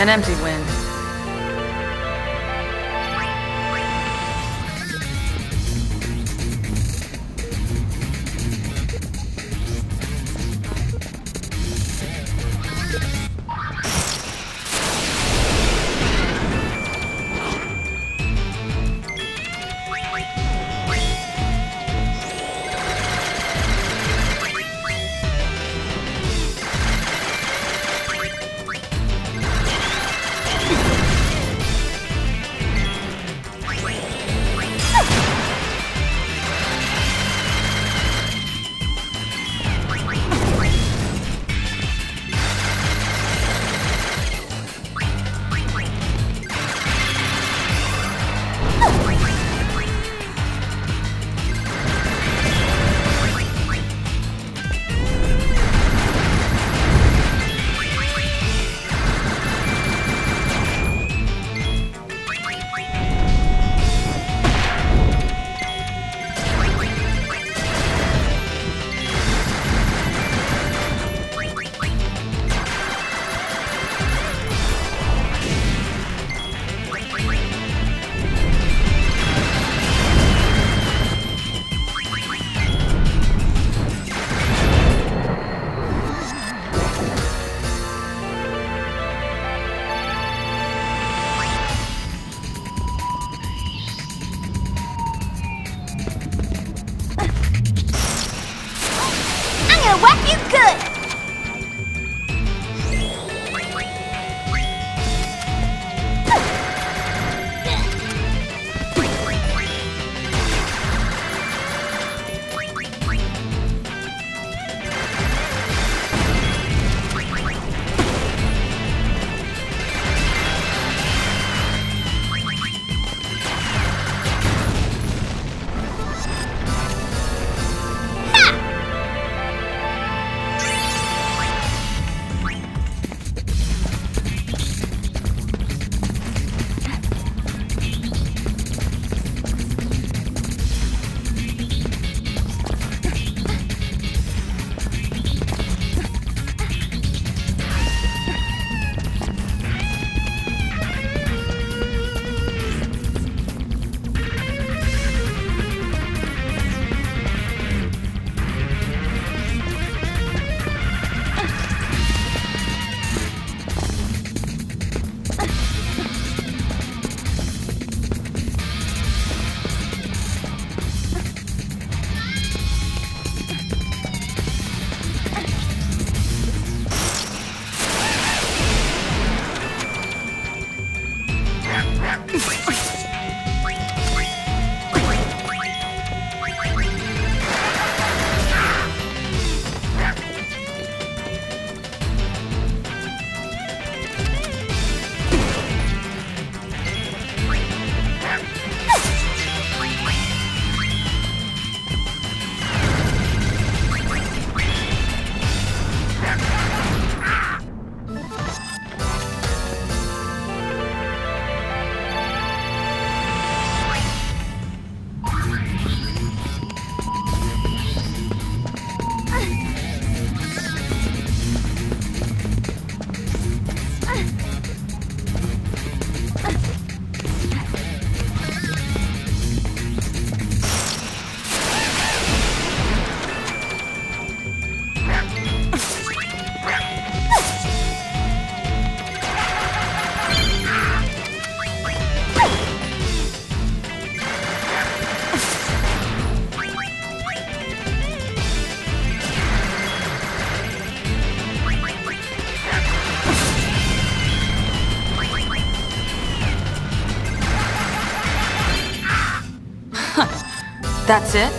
An empty win. I'm gonna whack you good! That's it?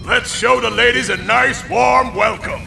Let's show the ladies a nice, warm welcome.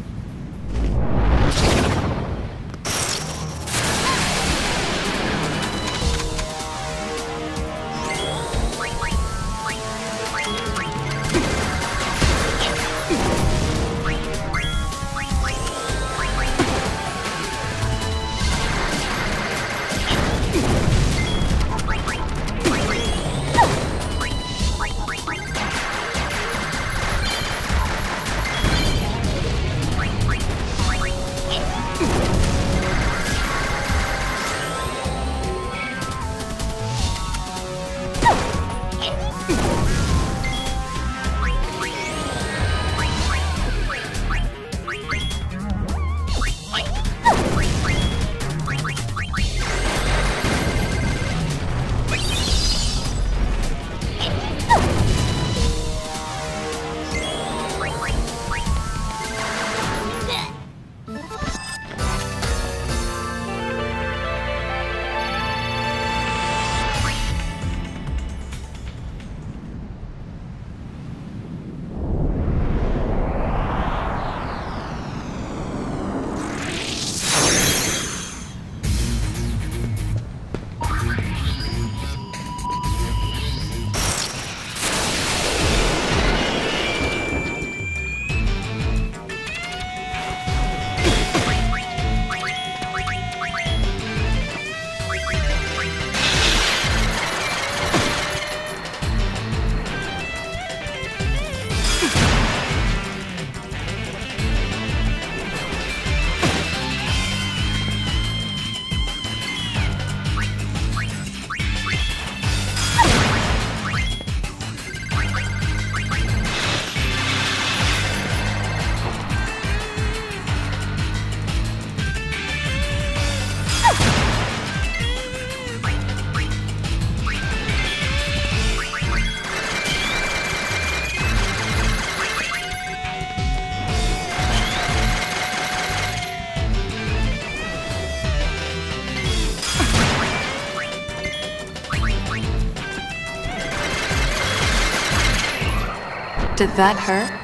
Did that hurt?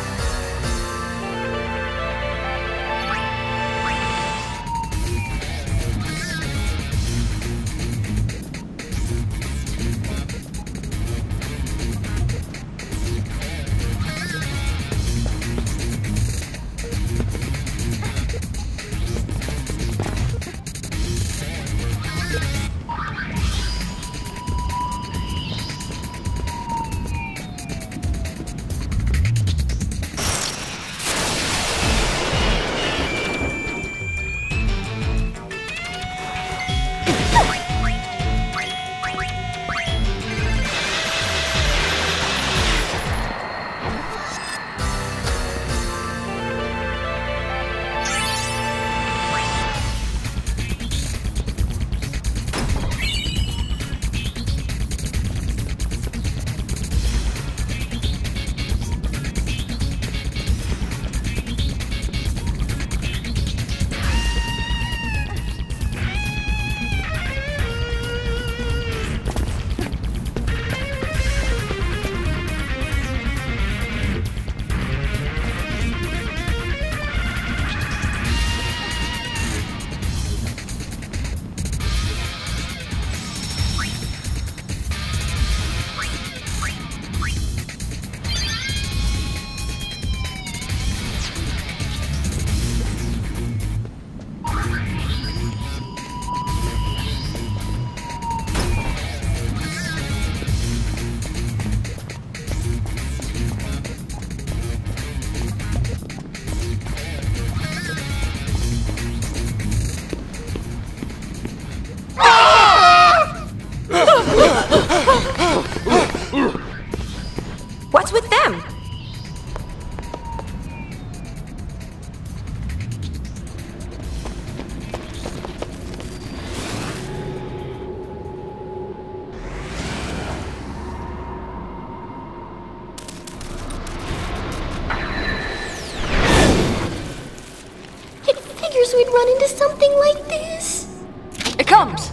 What's with them? It figures we'd run into something like this. It comes!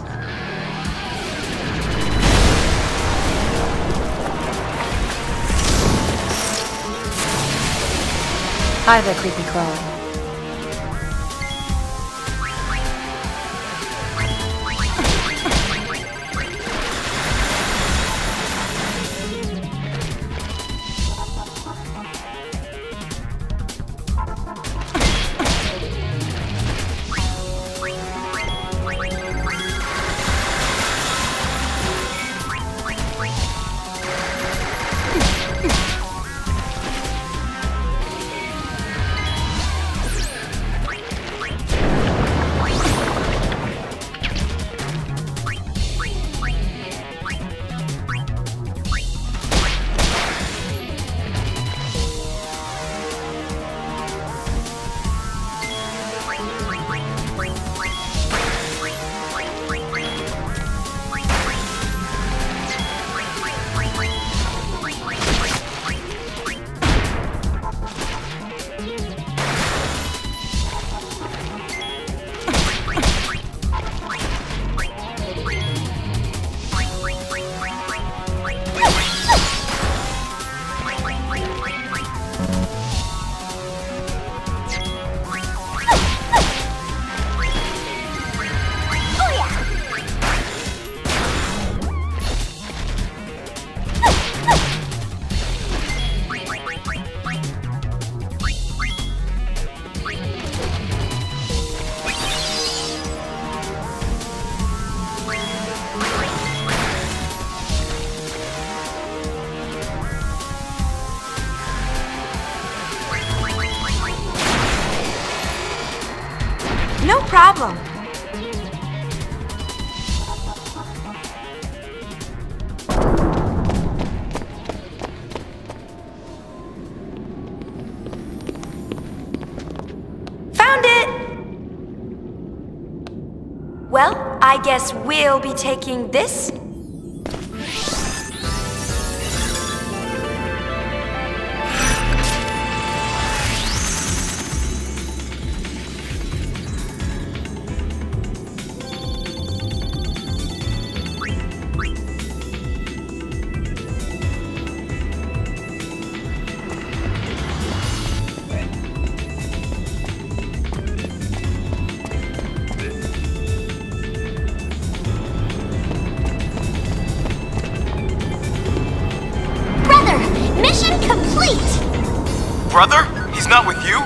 Hi there, creepy clone. No problem. Found it! Well, I guess we'll be taking this. Mission complete! Brother? He's not with you?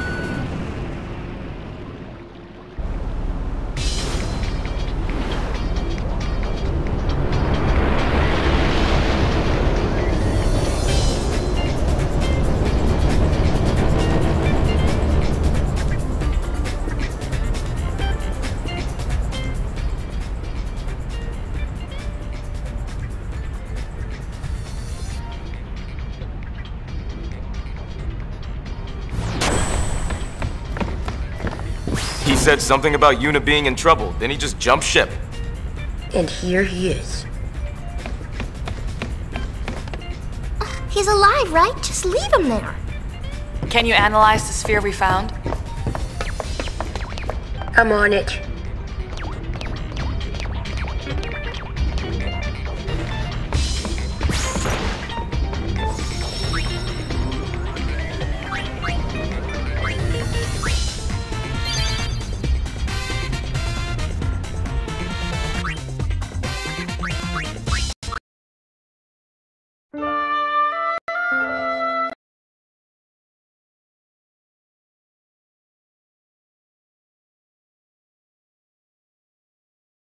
He said something about Yuna being in trouble, then he just jumped ship. And here he is. He's alive, right? Just leave him there. Can you analyze the sphere we found? I'm on it.